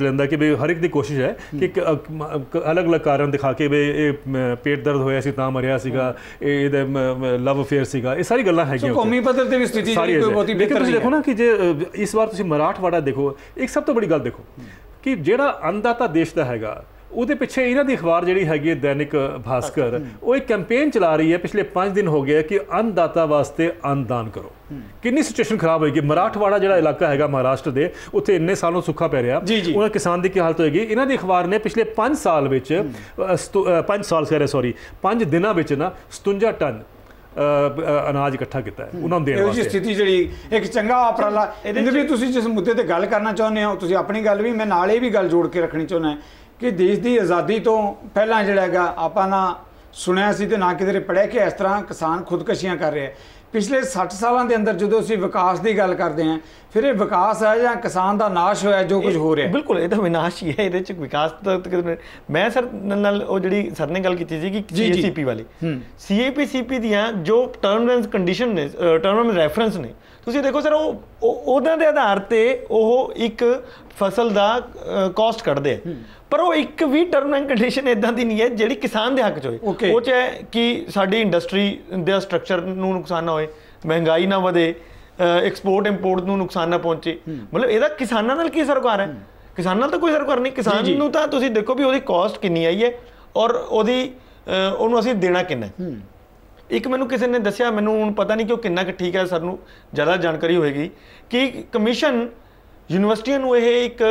ਵਰਤ ਲੈਂਦਾ ਕਿ ਵੀ ਹਰ ਇੱਕ ਦੀ ਕੋਸ਼ਿਸ਼ ਹੈ ਕਿ ਅਲੱਗ ਅਲੱਗ ਕਾਰਨ ਦਿਖਾ ਕੇ ਵੀ ਇਹ ਪੇਟ ਦਰਦ ਹੋਇਆ ਸੀ ਤਾਂ ਮਰਿਆ ਸੀਗਾ, ਇਹ ਇਹਦਾ ਲਵ ਅਫੇਅਰ ਸੀਗਾ, ਇਹ ਸਾਰੀ ਗੱਲਾਂ ਹੈਗੀਆਂ। ਕੌਮੀ ਪੱਧਰ ਤੇ ਵੀ ਸਥਿਤੀ ਕੋਈ ਬਹੁਤੀ ਬਿਹਤਰ ਨਹੀਂ ਹੈ। ਦੇਖੋ ਨਾ ਕਿ ਜੇ ਇਸ ਵਾਰ ਤੁਸੀਂ ਮਰਾਠਵਾੜਾ ਦੇਖੋ, ਇੱਕ ਸਭ ਤੋਂ ਬੜੀ ਗੱਲ ਦੇਖੋ ਕਿ ਜਿਹੜਾ ਅੰਨਦਾਤਾ ਦੇਸ਼ ਦਾ ਹੈਗਾ ਉਹਦੇ ਪਿੱਛੇ ਇਹਨਾਂ ਦੀ ਅਖਬਾਰ ਜਿਹੜੀ ਹੈਗੀ ਹੈ ਦੈਨਿਕ ਭਾਸਕਰ, ਉਹ ਇੱਕ ਕੈਂਪੇਨ ਚਲਾ ਰਹੀ ਹੈ ਪਿਛਲੇ ਪੰਜ ਦਿਨ ਹੋ ਗਏ ਕਿ ਅੰਨਦਾਤਾ ਵਾਸਤੇ ਅੰਨਦਾਨ ਕਰੋ। ਕਿੰਨੀ ਸਿਚੁਏਸ਼ਨ ਖਰਾਬ ਹੋਏਗੀ। ਮਰਾਠਵਾੜਾ ਜਿਹੜਾ ਇਲਾਕਾ ਹੈਗਾ ਮਹਾਰਾਸ਼ਟਰ ਦੇ, ਉੱਥੇ ਇੰਨੇ ਸਾਲੋਂ ਸੁੱਕਾ ਪੈ ਰਿਹਾ, ਉਹਨਾਂ ਕਿਸਾਨ ਦੀ ਕੀ ਹਾਲਤ ਹੋਏਗੀ। ਇਹਨਾਂ ਦੀ ਅਖਬਾਰ ਨੇ ਪਿਛਲੇ ਪੰਜ ਸਾਲ ਵਿੱਚ ਪੰਜ ਸਾਲ ਕਹਿ ਰਹੇ ਸੌਰੀ ਪੰਜ ਦਿਨਾਂ ਵਿੱਚ ਨਾ ਸਤਵੰਜਾ ਟਨ ਅਨਾਜ ਇਕੱਠਾ ਕੀਤਾ ਹੈ ਉਹਨਾਂ ਨੂੰ ਦੇਣ ਵਾਸਤੇ। ਸਥਿਤੀ ਜਿਹੜੀ ਇੱਕ ਚੰਗਾ ਉਪਰਾਲਾ। ਇਹਦੇ ਵੀ ਤੁਸੀਂ ਜਿਸ ਮੁੱਦੇ ਤੇ ਗੱਲ ਕਰਨਾ ਚਾਹੁੰਦੇ ਹੋ, ਤੁਸੀਂ ਆਪਣੀ ਗੱਲ ਵੀ, ਮੈਂ ਨਾਲ ਇਹ ਵੀ ਗੱਲ ਜੋੜ ਕੇ ਰੱਖਣੀ ਚਾਹੁੰਦਾ ਕਿ ਦੇਸ਼ ਦੀ ਆਜ਼ਾਦੀ ਤੋਂ ਪਹਿਲਾਂ ਜਿਹੜਾ ਹੈਗਾ ਆਪਾਂ ਨਾ ਸੁਣਿਆ ਸੀ ਤੇ ਨਾ ਕਿਤੇ ਪੜ੍ਹਿਆ ਕਿ ਇਸ ਤਰ੍ਹਾਂ ਕਿਸਾਨ ਖੁਦਕਸ਼ੀਆਂ ਕਰ ਰਹੇ ਆ। ਪਿਛਲੇ ਸੱਠ ਸਾਲਾਂ ਦੇ ਅੰਦਰ ਜਦੋਂ ਅਸੀਂ ਵਿਕਾਸ ਦੀ ਗੱਲ ਕਰਦੇ ਹਾਂ, ਫਿਰ ਇਹ ਵਿਕਾਸ ਹੈ ਜਾਂ ਕਿਸਾਨ ਦਾ ਨਾਸ਼ ਹੋਇਆ ਜੋ ਕੁਝ ਹੋ ਰਿਹਾ? ਬਿਲਕੁਲ ਇਹ ਤਾਂ ਵਿਨਾਸ਼ ਹੀ ਹੈ, ਇਹਦੇ 'ਚ ਵਿਕਾਸ ਤਾਂ ਮੈਂ ਸਰ ਨਾਲ ਉਹ ਜਿਹੜੀ ਸਰ ਨੇ ਗੱਲ ਕੀਤੀ ਸੀ ਕਿ ਸੀ ਏ ਸੀ ਪੀ ਵਾਲੀ ਸੀ ਏ ਪੀ ਸੀ ਪੀ ਦੀਆਂ ਜੋ ਟਰਮ ਐਂਡ ਕੰਡੀਸ਼ਨ ਨੇ, ਟਰਮ ਐਂਡ ਰੈਫਰੈਂਸ ਨੇ, ਤੁਸੀਂ ਦੇਖੋ ਸਰ ਉਹ ਉਹਨਾਂ ਦੇ ਆਧਾਰ ਤੇ ਉਹ ਇੱਕ ਫਸਲ ਦਾ ਕਾਸਟ ਕੱਢਦੇ ਆ, ਪਰ ਉਹ ਇੱਕ ਵੀ ਟਰਮ ਐਂਡ ਕੰਡੀਸ਼ਨ ਇਦਾਂ ਦੀ ਨਹੀਂ ਹੈ ਜਿਹੜੀ ਕਿਸਾਨ ਦੇ ਹੱਕ 'ਚ ਹੋਏ। ਉਹ 'ਚ ਹੈ ਕਿ ਸਾਡੀ ਇੰਡਸਟਰੀ ਦੇ ਸਟਰਕਚਰ ਨੂੰ ਨੁਕਸਾਨ ਨਾ ਹੋਏ, ਮਹਿੰਗਾਈ ਨਾ ਵਧੇ, ਐਕਸਪੋਰਟ ਇੰਪੋਰਟ ਨੂੰ ਨੁਕਸਾਨ ਨਾ ਪਹੁੰਚੇ। ਮਤਲਬ ਇਹਦਾ ਕਿਸਾਨਾਂ ਨਾਲ ਕੀ ਸਰੋਕਾਰ ਹੈ? ਕਿਸਾਨਾਂ ਨਾਲ ਤਾਂ ਕੋਈ ਸਰੋਕਾਰ ਨਹੀਂ। ਕਿਸਾਨ ਨੂੰ ਤਾਂ ਤੁਸੀਂ ਦੇਖੋ ਵੀ ਉਹਦੀ ਕਾਸਟ ਕਿੰਨੀ ਆਈ ਹੈ ਔਰ ਉਹਦੀ ਉਹਨੂੰ ਅਸੀਂ ਦੇਣਾ ਕਿੰਨਾ ਹੈ। ਇੱਕ ਮੈਨੂੰ ਕਿਸੇ ਨੇ ਦੱਸਿਆ, ਮੈਨੂੰ ਹੁਣ ਪਤਾ ਨਹੀਂ ਕਿ ਉਹ ਕਿੰਨਾ ਕੁ ਠੀਕ ਹੈ, ਸਾਨੂੰ ਜ਼ਿਆਦਾ ਜਾਣਕਾਰੀ ਹੋਏਗੀ, ਕਿ ਕਮਿਸ਼ਨ ਯੂਨੀਵਰਸਿਟੀਆਂ ਨੂੰ ਇਹ ਇੱਕ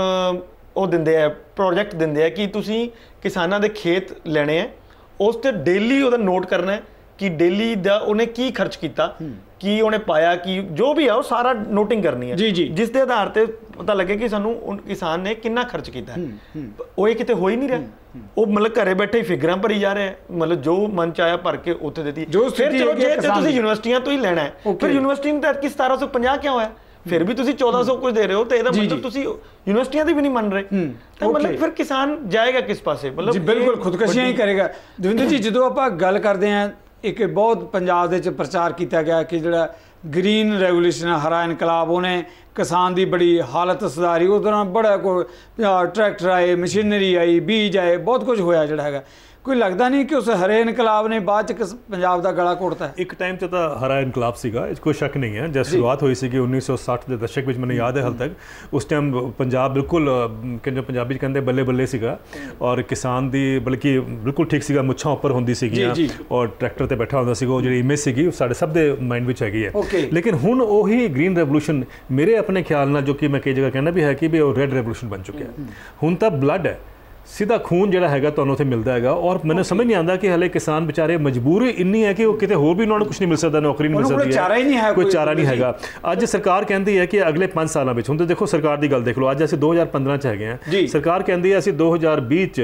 ਉਹ ਦਿੰਦੇ ਆ, ਪ੍ਰੋਜੈਕਟ ਦਿੰਦੇ ਆ ਕਿ ਤੁਸੀਂ ਕਿਸਾਨਾਂ ਦੇ ਖੇਤ ਲੈਣੇ ਆ, ਉਸ 'ਤੇ ਡੇਲੀ ਉਹਦਾ ਨੋਟ ਕਰਨਾ ਹੈ ਕਿ ਡੇਲੀ ਦਾ ਉਹਨੇ ਕੀ ਖਰਚ ਕੀਤਾ, ਕੀ ਉਹਨੇ ਪਾਇਆ, ਕੀ ਜੋ ਵੀ ਆ ਉਹ ਸਾਰਾ ਨੋਟਿੰਗ ਕਰਨੀ ਹੈ, ਜਿਸ ਦੇ ਆਧਾਰ ਤੇ ਪਤਾ ਲੱਗੇ ਕਿ ਸਾਨੂੰ ਕਿਸਾਨ ਨੇ ਕਿੰਨਾ ਖਰਚ ਕੀਤਾ ਹੈ। ਉਹ ਇਹ ਕਿਤੇ ਹੋ ਹੀ ਨਹੀਂ ਰਿਹਾ, ਉਹ ਮਤਲਬ ਘਰੇ ਬੈਠੇ ਹੀ ਫਿਗਰਾਂ ਭਰੀ ਜਾ ਰਹੇ, ਮਤਲਬ ਜੋ ਮਨ ਚ ਆਇਆ ਭਰ ਕੇ ਉੱਥੇ ਦੇਤੀ। ਫਿਰ ਚਲੋ ਜੇ ਤੁਸੀਂ ਯੂਨੀਵਰਸਿਟੀਆਂ ਤੋਂ ਹੀ ਲੈਣਾ ਹੈ, ਫਿਰ ਯੂਨੀਵਰਸਿਟੀ ਨੂੰ ਤਾਂ ਕਿ ਸਤਾਰਾਂ ਸੌ ਪੰਜਾਹ ਕਿਉਂ ਹੋਇਆ? ਫਿਰ ਵੀ ਤੁਸੀਂ ਚੌਦਾਂ ਸੌ ਕੁਝ ਦੇ ਰਹੇ ਹੋ, ਤੇ ਇਹਦਾ ਮਤਲਬ ਤੁਸੀਂ ਯੂਨੀਵਰਸਿਟੀਆਂ ਦੀ ਵੀ ਨਹੀਂ ਮੰਨ ਰਹੇ, ਤਾਂ ਮਤਲਬ ਫਿਰ ਕਿਸਾਨ ਜਾਏਗਾ ਕਿਸ ਪਾਸੇ? ਮਤਲਬ ਬਿਲਕੁਲ ਖੁਦਕਸ਼ੀਆਂ ਹੀ ਕਰੇਗਾ। ਦਵਿੰਦਰ ਜੀ, ਜਦੋਂ ਆਪਾਂ ਗੱਲ ਕਰਦੇ ਹਾਂ, ਇੱਕ ਬਹੁਤ ਪੰਜਾਬ ਦੇ ਵਿੱਚ ਪ੍ਰਚਾਰ ਕੀਤਾ ਗਿਆ ਕਿ ਜਿਹੜਾ ਗ੍ਰੀਨ ਰੈਵੋਲੂਸ਼ਨ, ਹਰਾ ਇਨਕਲਾਬ, ਉਹਨੇ ਕਿਸਾਨ ਦੀ ਬੜੀ ਹਾਲਤ ਸੁਧਾਰੀ। ਉਸ ਦੌਰਾਨ ਬੜਾ ਕੋਈ ਟਰੈਕਟਰ ਆਏ, ਮਸ਼ੀਨਰੀ ਆਈ, ਬੀਜ ਆਏ, ਬਹੁਤ ਕੁਝ ਹੋਇਆ ਜਿਹੜਾ ਹੈਗਾ। ਕੋਈ ਲੱਗਦਾ ਨਹੀਂ ਕਿ ਉਸ ਹਰੇ ਇਨਕਲਾਬ ਨੇ ਬਾਅਦ ਚ ਪੰਜਾਬ ਦਾ ਗਲਾ ਘੋਟਤਾ? ਇੱਕ ਟਾਈਮ 'ਚ ਤਾਂ ਹਰਾ ਇਨਕਲਾਬ ਸੀਗਾ, ਇਹ ਕੋਈ ਸ਼ੱਕ ਨਹੀਂ ਹੈ। ਜਦ ਸ਼ੁਰੂਆਤ ਹੋਈ ਸੀਗੀ ਉੱਨੀ ਸੌ ਸੱਠ ਦੇ ਦਸ਼ਕ ਵਿੱਚ, ਮੈਨੂੰ ਯਾਦ ਹੈ ਹਾਲ ਤੱਕ, ਉਸ ਟਾਈਮ ਪੰਜਾਬ ਬਿਲਕੁਲ ਕਹਿੰਦੇ ਪੰਜਾਬੀ 'ਚ ਕਹਿੰਦੇ ਬੱਲੇ ਬੱਲੇ ਸੀਗਾ, ਔਰ ਕਿਸਾਨ ਦੀ ਬਲਕਿ ਬਿਲਕੁਲ ਠੀਕ ਸੀਗਾ, ਮੁੱਛਾਂ ਉੱਪਰ ਹੁੰਦੀ ਸੀਗੀਆਂ ਔਰ ਟਰੈਕਟਰ ਤੇ ਬੈਠਾ ਹੁੰਦਾ ਸੀਗਾ। ਉਹ ਜਿਹੜੀ ਇਮੇਜ ਸੀਗੀ ਉਹ ਸਾਡੇ ਸਭ ਦੇ ਮਾਈਂਡ ਵਿੱਚ ਹੈਗੀ ਹੈ। ਲੇਕਿਨ ਹੁਣ ਉਹੀ ਗ੍ਰੀਨ ਰੈਵੋਲੂਸ਼ਨ ਮੇਰੇ ਆਪਣੇ ਖਿਆਲ ਨਾਲ, ਜੋ ਕਿ ਮੈਂ ਕਈ ਜਗ੍ਹਾ ਕਹਿੰਦਾ ਵੀ ਹੈ ਕਿ ਵੀ ਉਹ ਰੈੱਡ ਰੈਵੋਲੂਸ਼ਨ ਬਣ ਚੁੱਕਿਆ। ਹੁਣ ਤਾਂ ਬਲੱਡ ਹੈ, ਸਿੱਧਾ ਖੂਨ ਜਿਹੜਾ ਹੈਗਾ ਤੁਹਾਨੂੰ ਉੱਥੇ ਮਿਲਦਾ ਹੈਗਾ, ਔਰ ਮੈਨੂੰ ਸਮਝ ਨਹੀਂ ਆਉਂਦਾ ਕਿ ਹਲੇ ਕਿਸਾਨ ਵਿਚਾਰੇ ਮਜਬੂਰੀ ਇੰਨੀ ਹੈ ਕਿ ਉਹ ਕਿਤੇ ਹੋਰ ਵੀ ਉਹਨਾਂ ਨੂੰ ਕੁਝ ਨਹੀਂ ਮਿਲ ਸਕਦਾ, ਨੌਕਰੀ ਨਹੀਂ ਮਿਲ ਸਕਦੀ, ਕੋਈ ਚਾਰਾ ਨਹੀਂ ਹੈਗਾ। ਅੱਜ ਸਰਕਾਰ ਕਹਿੰਦੀ ਹੈ ਕਿ ਅਗਲੇ ਪੰਜ ਸਾਲਾਂ ਵਿੱਚ, ਹੁਣ ਤਾਂ ਦੇਖੋ ਸਰਕਾਰ ਦੀ ਗੱਲ ਦੇਖ ਲਓ, ਅੱਜ ਅਸੀਂ ਦੋ ਹਜ਼ਾਰ ਪੰਦਰਾਂ 'ਚ ਹੈਗੇ ਹਾਂ, ਸਰਕਾਰ ਕਹਿੰਦੀ ਹੈ ਅਸੀਂ ਦੋ ਹਜ਼ਾਰ ਵੀਹ 'ਚ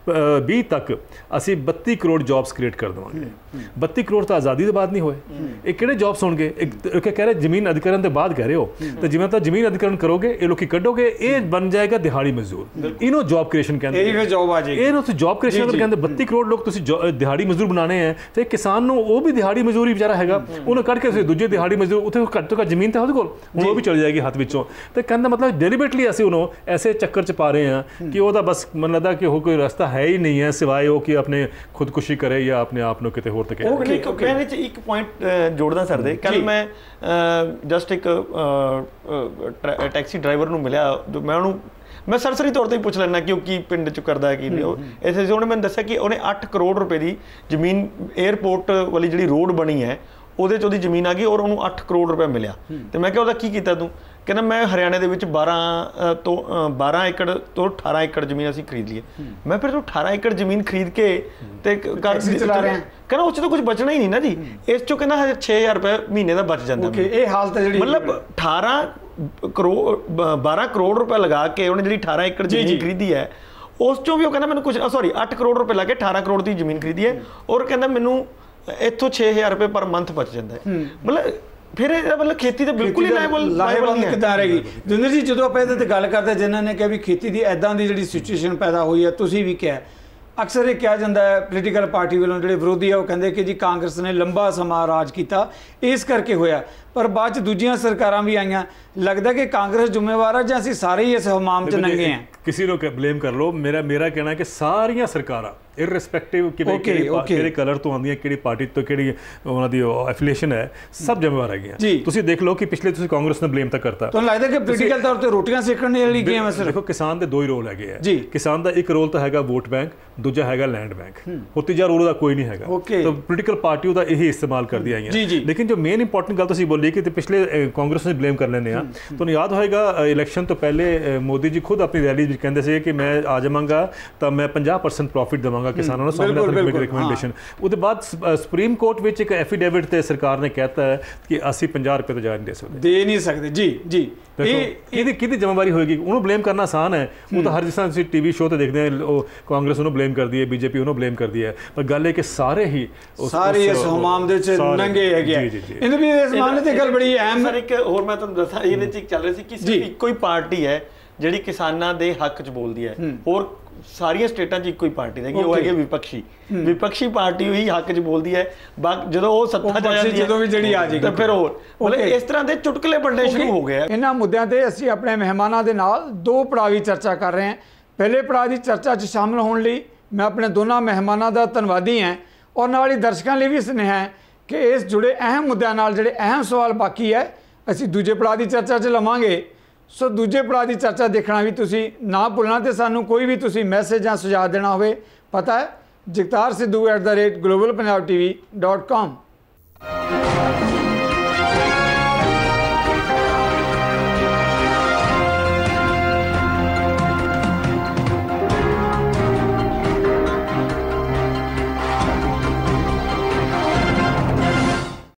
ਵੀਹ ਤੱਕ ਅਸੀਂ ਬੱਤੀ ਕਰੋੜ ਜੌਬਸ ਕ੍ਰੀਏਟ ਕਰ ਦੇਵਾਂਗੇ। ਬੱਤੀ ਕਰੋੜ ਤਾਂ ਆਜ਼ਾਦੀ ਦੇ ਬਾਅਦ ਨਹੀਂ ਹੋਏ, ਇਹ ਕਿਹੜੇ ਜੌਬਸ ਹੋਣਗੇ? ਇੱਕ ਕਹਿ ਰਹੇ ਜ਼ਮੀਨ ਅਧਿਕਰਨ ਦੇ ਬਾਅਦ ਕਹਿ ਰਹੇ ਹੋ, ਤਾਂ ਜਿਵੇਂ ਤਾਂ ਜ਼ਮੀਨ ਅਧਿਕਰਨ ਕਰੋਗੇ, ਇਹ ਲੋਕੀ ਕੱਢੋਗੇ, ਇਹ ਬਣ ਜਾਏਗਾ ਦਿਹਾੜੀ ਮਜ਼ਦੂਰ। ਇਹਨੂੰ ਜੌਬ ਕ੍ਰੀਏਸ਼ਨ ਕਹਿੰਦੇ, ਜੌਬ ਆ ਜਾਏਗੀ। ਇਹ ਨਾ ਤੁਸੀਂ ਜੌਬ ਕ੍ਰੀਏਸ਼ਨ ਅਗਰ ਕਹਿੰਦੇ ਬੱਤੀ ਕਰੋੜ ਲੋਕ ਤੁਸੀਂ ਦਿਹਾੜੀ ਮਜ਼ਦੂਰ ਬਣਾਉਣੇ ਹੈ, ਤੇ ਕਿਸਾਨ ਨੂੰ ਉਹ ਵੀ ਦਿਹਾੜੀ ਮਜ਼ਦੂਰੀ ਵਿਚਾਰਾ ਹੈਗਾ, ਉਹਨੂੰ ਕੱਢ ਕੇ ਦੂਜੇ ਦਿਹਾੜੀ ਮਜ਼ਦੂਰ, ਉੱਥੇ ਘੱਟ ਤੋਂ ਘੱਟ ਜ਼ਮੀਨ ਤਾਂ ਉਹਦੇ ਕੋਲ, ਹੁਣ ਉਹ ਵੀ ਚਲੀ ਜਾਏਗੀ ਹੱਥ ਵਿੱਚੋਂ। ਤੇ ਕਹਿੰਦਾ ਮਤਲਬ ਡੈਲੀਬਰੇਟਲੀ ਅਸੀਂ ਉਹਨੂੰ ਐਸੇ ਚੱਕਰ 'ਚ ਪਾ ਰਹੇ ਹਾਂ ਕਿ ਉਹਦਾ ਬਸ ਮੈਨੂੰ ਲੱਗਦਾ ਕਿ ਉਹ ਕੋਈ ਰਸਤਾ ਹੈ ਹੀ ਨਹੀਂ ਹੈ ਸਿਵਾਏ ਉਹ ਕਿ ਆਪਣੇ ਖੁਦਕੁਸ਼ੀ ਕਰੇ ਜਾਂ ਆਪਣੇ ਆਪ ਨੂੰ ਕਿਤੇ ਹੋਰ ਤੱਕ। ਮੈਂ ਇਹਦੇ 'ਚ ਇੱਕ ਪੁਆਇੰਟ ਜੋੜਦਾ ਸਰ ਦੇ, ਕੱਲ ਮੈਂ ਜਸਟ ਇੱਕ ਟੈਕਸੀ ਡਰਾਈਵਰ ਨੂੰ ਮਿਲਿਆ, ਜੋ ਮੈਂ ਉਹਨੂੰ ਮੈਂ ਸਰਸਰੀ ਤੌਰ 'ਤੇ ਹੀ ਪੁੱਛ ਲੈਣਾ ਕਿ ਉਹ ਕੀ ਪਿੰਡ 'ਚ ਕਰਦਾ ਹੈ, ਕੀ ਨਹੀਂ। ਉਹ ਇਸੇ ਉਹਨੇ ਮੈਨੂੰ ਦੱਸਿਆ ਕਿ ਉਹਨੇ ਅੱਠ ਕਰੋੜ ਰੁਪਏ ਦੀ ਜ਼ਮੀਨ, ਏਅਰਪੋਰਟ ਵਾਲੀ ਜਿਹੜੀ ਰੋਡ ਬਣੀ ਹੈ ਉਹਦੇ 'ਚ ਉਹਦੀ ਜ਼ਮੀਨ ਆ ਗਈ ਔਰ ਉਹਨੂੰ ਅੱਠ ਕਰੋੜ ਰੁਪਏ ਮਿਲਿਆ। ਤੇ ਮੈਂ ਕਿਹਾ ਉਹਦਾ ਕੀ ਕੀਤਾ ਤੂੰ? ਕਹਿੰਦਾ ਮੈਂ ਹਰਿਆਣੇ ਦੇ ਵਿੱਚ ਬਾਰਾਂ ਤੋਂ ਬਾਰਾਂ ਏਕੜ ਤੋਂ ਅਠਾਰਾਂ ਏਕੜ ਜ਼ਮੀਨ ਅਸੀਂ ਖਰੀਦ ਲਈ। ਮੈਂ ਫਿਰ ਤੂੰ ਅਠਾਰਾਂ ਏਕੜ ਜ਼ਮੀਨ ਖਰੀਦ ਕੇ ਤੇ ਚਲਾ ਰਿਹਾ, ਕਹਿੰਦਾ ਉਸ 'ਚ ਤਾਂ ਕੁਝ ਬਚਣਾ ਹੀ ਨਹੀਂ ਨਾ ਜੀ, ਇਸ 'ਚੋਂ ਕਹਿੰਦਾ ਹਜੇ ਛੇ ਹਜ਼ਾਰ ਰੁਪਏ ਮਹੀਨੇ ਦਾ ਬਚ ਜਾਂਦਾ। ਇਹ ਹਾਲਤ ਹੈ ਜਿਹੜੀ, ਮਤਲਬ ਅਠਾਰਾਂ ਕਰੋੜ ਬਾਰਾਂ ਕਰੋੜ ਰੁਪਏ ਲਗਾ ਕੇ ਉਹਨੇ ਜਿਹੜੀ ਅਠਾਰਾਂ ਏਕੜ ਜ਼ਮੀਨ ਖਰੀਦੀ ਹੈ, ਉਸ 'ਚੋਂ ਵੀ ਉਹ ਕਹਿੰਦਾ ਮੈਨੂੰ ਕੁਝ ਸੌਰੀ ਅੱਠ ਕਰੋੜ ਰੁਪਏ ਲਾ ਕੇ ਅਠਾਰਾਂ ਕਰੋੜ ਦੀ ਜ਼ਮੀਨ ਖਰੀਦੀ ਹੈ, ਔਰ ਕਹਿੰਦਾ ਮੈਨੂੰ ਇੱਥੋਂ ਛੇ ਹਜ਼ਾਰ ਰੁਪਏ ਪਰ ਮੰਥ ਬਚ ਜਾਂਦਾ ਹੈ। ਮਤਲਬ ਫਿਰ ਇਹਦਾ ਮਤਲਬ ਖੇਤੀ ਤਾਂ ਬਿਲਕੁਲ ਹੀ ਲਾਹੇਵੰਦ ਕਿੱਦਾਂ ਰਹੇਗੀ? ਦਵਿੰਦਰ ਜੀ, ਜਦੋਂ ਆਪਾਂ ਇਹਦੇ ਤੇ ਗੱਲ ਕਰਦੇ, ਜਿਨ੍ਹਾਂ ਨੇ ਕਿਹਾ ਵੀ ਖੇਤੀ ਦੀ ਐਦਾਂ ਦੀ ਜਿਹੜੀ ਸਿਚੁਏਸ਼ਨ ਪੈਦਾ ਹੋਈ ਹੈ, ਤੁਸੀਂ ਵੀ ਕਿਹਾ ਅਕਸਰ ਇਹ ਕਿਹਾ ਜਾਂਦਾ ਹੈ ਪੋਲੀਟੀਕਲ ਪਾਰਟੀ ਵੱਲੋਂ ਜਿਹੜੇ ਵਿਰੋਧੀ ਆ ਉਹ ਕਹਿੰਦੇ ਕਿ ਜੀ ਕਾਂਗਰਸ ਨੇ ਲੰਬਾ ਸਮਾਂ ਰਾਜ ਕੀਤਾ ਇਸ ਕਰਕੇ ਹੋਇਆ, ਪਰ ਬਾਅਦ ਚ ਦੂਜੀਆਂ ਸਰਕਾਰਾਂ ਵੀ ਆਈਆਂ, ਲੱਗਦਾ ਕਿ ਕਾਂਗਰਸ ਜ਼ਿੰਮੇਵਾਰ ਆ ਜਾਂ ਅਸੀਂ ਸਾਰੇ ਹੀ ਇਸ ਹਮਾਮ ਚ ਨੰਗੇ ਆ? ਕਿਸੇ ਨੂੰ ਬਲੇਮ ਕਰ ਲਓ, ਮੇਰਾ ਮੇਰਾ ਕਹਿਣਾ ਕਿ ਸਾਰੀਆਂ ਸਰਕਾਰਾਂ ਇਰਰਿਸਪੈਕਟਿਵ ਕਿ ਕਿਹੜੇ ਕਲਰ ਤੋਂ ਆਉਂਦੀਆਂ, ਕਿਹੜੀ ਪਾਰਟੀ ਤੋਂ, ਕਿਹੜੀ ਉਹਨਾਂ ਦੀ ਐਫੀਲੀਏਸ਼ਨ ਹੈ, ਸਭ ਜ਼ਿੰਮੇਵਾਰ ਹੈਗੀਆਂ। ਤੁਸੀਂ ਦੇਖ ਲਓ ਕਿ ਪਿਛਲੇ ਤੁਸੀਂ ਕਾਂਗਰਸ ਨੇ ਬਲੇਮ ਤਾਂ ਕਰਤਾ, ਤੁਹਾਨੂੰ ਲੱਗਦਾ ਕਿ ਪੋਲੀਟੀਕਲ ਤੌਰ ਤੇ ਰੋਟੀਆਂ ਸੇਕਣ ਵਾਲੀ ਗੇਮ ਹੈ? ਦੇਖੋ ਕਿਸਾਨ ਦੇ ਦੋ ਹੀ ਰੋਲ ਹੈਗੇ ਆ। ਕਿਸਾਨ ਦਾ ਇੱਕ ਰੋਲ ਤਾਂ ਹੈਗਾ ਵੋਟ ਬੈਂਕ, ਦੂਜਾ ਹੈਗਾ ਲੈਂਡ ਬੈਂਕ, ਹੋਰ ਤੀਜਾ ਰੋਲ ਦਾ ਕੋਈ ਨਹੀਂ ਹੈਗਾ। ਤਾਂ ਪੋਲੀਟੀਕਲ ਪਾਰਟੀ ਉਹਦਾ ਇਹੀ ਇਸਤੇਮਾਲ ਕਰਦੀ ਆਈਆਂ। ਲੇਕਿਨ ਜੋ ਮੇਨ ਇੰਪੋਰਟੈਂਟ ਗੱਲ ਤੁਸੀਂ ਬੋਲੀ ਕਿ ਪਿਛਲੇ ਕਾਂਗਰਸ ਨੂੰ ਬਲੇਮ ਕਰ ਲੈਂਦੇ ਆ, ਤੁਹਾਨੂੰ ਯਾਦ ਹੋਏਗਾ ਇਲੈਕਸ਼ਨ ਤੋਂ ਪਹਿਲੇ ਮੋਦੀ ਜੀ ਖੁਦ ਆਪਣੀ ਰੈਲੀ ਵਿੱਚ ਕਹਿੰਦੇ ਸੀ ਕਿ ਮੈਂ ਆ ਜਾਵਾਂਗਾ ਤਾਂ ਮੈਂ ਪੰਜਾਹ ਪਰਸੈਂਟ ਪ੍ਰੋਫਿਟ ਦੇਵਾਂਗਾ ਕਿਸਾਨਾਂ ਨੂੰ, ਸਾਹਮਣੇ ਰਿਕਮੈਂਡੇਸ਼ਨ। ਉਹਦੇ ਬਾਅਦ ਸੁਪਰੀਮ ਕੋਰਟ ਵਿੱਚ ਇੱਕ ਐਫੀਡੇਵਿਟ ਤੇ ਸਰਕਾਰ ਨੇ ਕਹਿਤਾ ਹੈ ਕਿ ਅਸੀਂ ਪੰਜਾਹ ਰੁਪਏ ਤੋਂ ਜ਼ਿਆਦਾ ਨਹੀਂ ਦੇ ਸਕਦੇ, ਦੇ ਨਹੀਂ ਸਕਦੇ। ਜੀ ਜੀ ਇਹ ਇਹਦੀ ਕਿਹਦੀ ਜ਼ਿੰਮੇਵਾਰੀ ਹੋਏਗੀ? ਉਹਨੂੰ ਬਲੇਮ ਕਰਨਾ ਆਸਾਨ ਹੈ, ਉਹ ਤਾਂ ਹਰ ਜਿਸ ਤਰ੍ਹਾਂ ਤੁਸੀਂ ਟੀਵੀ ਸ਼ੋਅ ਤੇ ਦੇਖਦੇ ਆ, ਉਹ ਕਾਂਗਰਸ ਉਹਨੂੰ ਬਲੇਮ ਕਰਦੀ ਹੈ, ਬੀਜੇਪੀ ਉਹਨੂੰ ਬਲੇਮ ਕਰਦੀ ਹੈ, ਪਰ ਗੱਲ ਇਹ ਕਿ ਸਾਰੇ ਹੀ ਸਾਰੇ ਇਸ ਹਮਾਮ ਦੇ ਵਿੱਚ ਨੰਗੇ ਹੈਗੇ ਆ। ਇਹਦੇ ਵੀ ਇਸ ਮਾਮਲੇ ਤੇ ਗੱਲ ਬੜੀ ਅਹਿਮ ਸਰ। ਇੱਕ ਹੋਰ ਮੈਂ ਤੁਹਾਨੂੰ ਦੱਸਾਂ, ਇਹਦੇ ਚ ਇੱਕ ਚੱਲ ਰਿਹਾ ਸੀ ਕਿ ਸਿਰਫ ਇੱਕੋ ਹੀ ਪਾਰਟੀ ਹੈ ਜਿਹੜੀ ਕਿਸਾਨਾਂ ਦੇ ਹੱਕ ਚ ਬੋਲਦੀ ਹੈ, ਹੋਰ ਸਾਰੀਆਂ ਸਟੇਟਾਂ 'ਚ ਇੱਕੋ ਹੀ ਪਾਰਟੀ ਹੈਗੀ, ਉਹ ਹੈਗੇ ਵਿਪਕਸ਼ੀ। ਵਿਪਕਸ਼ੀ ਪਾਰਟੀ ਹੀ ਹੱਕ 'ਚ ਬੋਲਦੀ ਹੈ, ਜਦੋਂ ਉਹ ਸੱਤਾ 'ਚ ਆ ਜਾਂਦੀ ਹੈ ਜਦੋਂ ਵੀ ਜਿਹੜੀ ਆ ਜਾਏਗੀ ਤਾਂ ਫਿਰ ਹੋਰ ਮਤਲਬ ਇਸ ਤਰ੍ਹਾਂ ਦੇ ਚੁਟਕਲੇ ਬਣਨੇ ਸ਼ੁਰੂ ਹੋ ਗਏ ਆ। ਇਹਨਾਂ ਮੁੱਦਿਆਂ ਤੇ ਅਸੀਂ ਆਪਣੇ ਮਹਿਮਾਨਾਂ ਦੇ ਨਾਲ ਦੋ ਪੜਾਵੀ ਚਰਚਾ ਕਰ ਰਹੇ ਹਾਂ। ਪਹਿਲੇ ਪੜਾਅ ਦੀ ਚਰਚਾ 'ਚ ਸ਼ਾਮਲ ਹੋਣ ਲਈ ਮੈਂ ਆਪਣੇ ਦੋਨਾਂ ਮਹਿਮਾਨਾਂ ਦਾ ਧੰਨਵਾਦੀ ਹਾਂ, ਔਰ ਨਾਲ ਹੀ ਦਰਸ਼ਕਾਂ ਲਈ ਵੀ ਸੁਨੇਹਾ ਹੈ ਕਿ ਇਸ ਜੁੜੇ ਅਹਿਮ ਮੁੱਦਿਆਂ ਨਾਲ ਜਿਹੜੇ ਅਹਿਮ ਸਵਾਲ ਬਾਕੀ ਹੈ ਅਸੀਂ ਦੂਜੇ ਪੜਾਅ ਦੀ ਚਰਚਾ 'ਚ ਲਵਾਂਗੇ। ਸੋ ਦੂਜੇ ਪੜਾਅ ਦੀ ਚਰਚਾ ਦੇਖਣਾ ਵੀ ਤੁਸੀਂ ਨਾ ਭੁੱਲਣਾ, ਤੇ ਸਾਨੂੰ ਕੋਈ ਵੀ ਤੁਸੀਂ ਮੈਸੇਜ ਜਾਂ ਸੁਝਾਅ ਦੇਣਾ ਹੋਵੇ, ਪਤਾ ਹੈ Jagtar Sidhu at the rate global Punjab T V dot ਕਾਮ।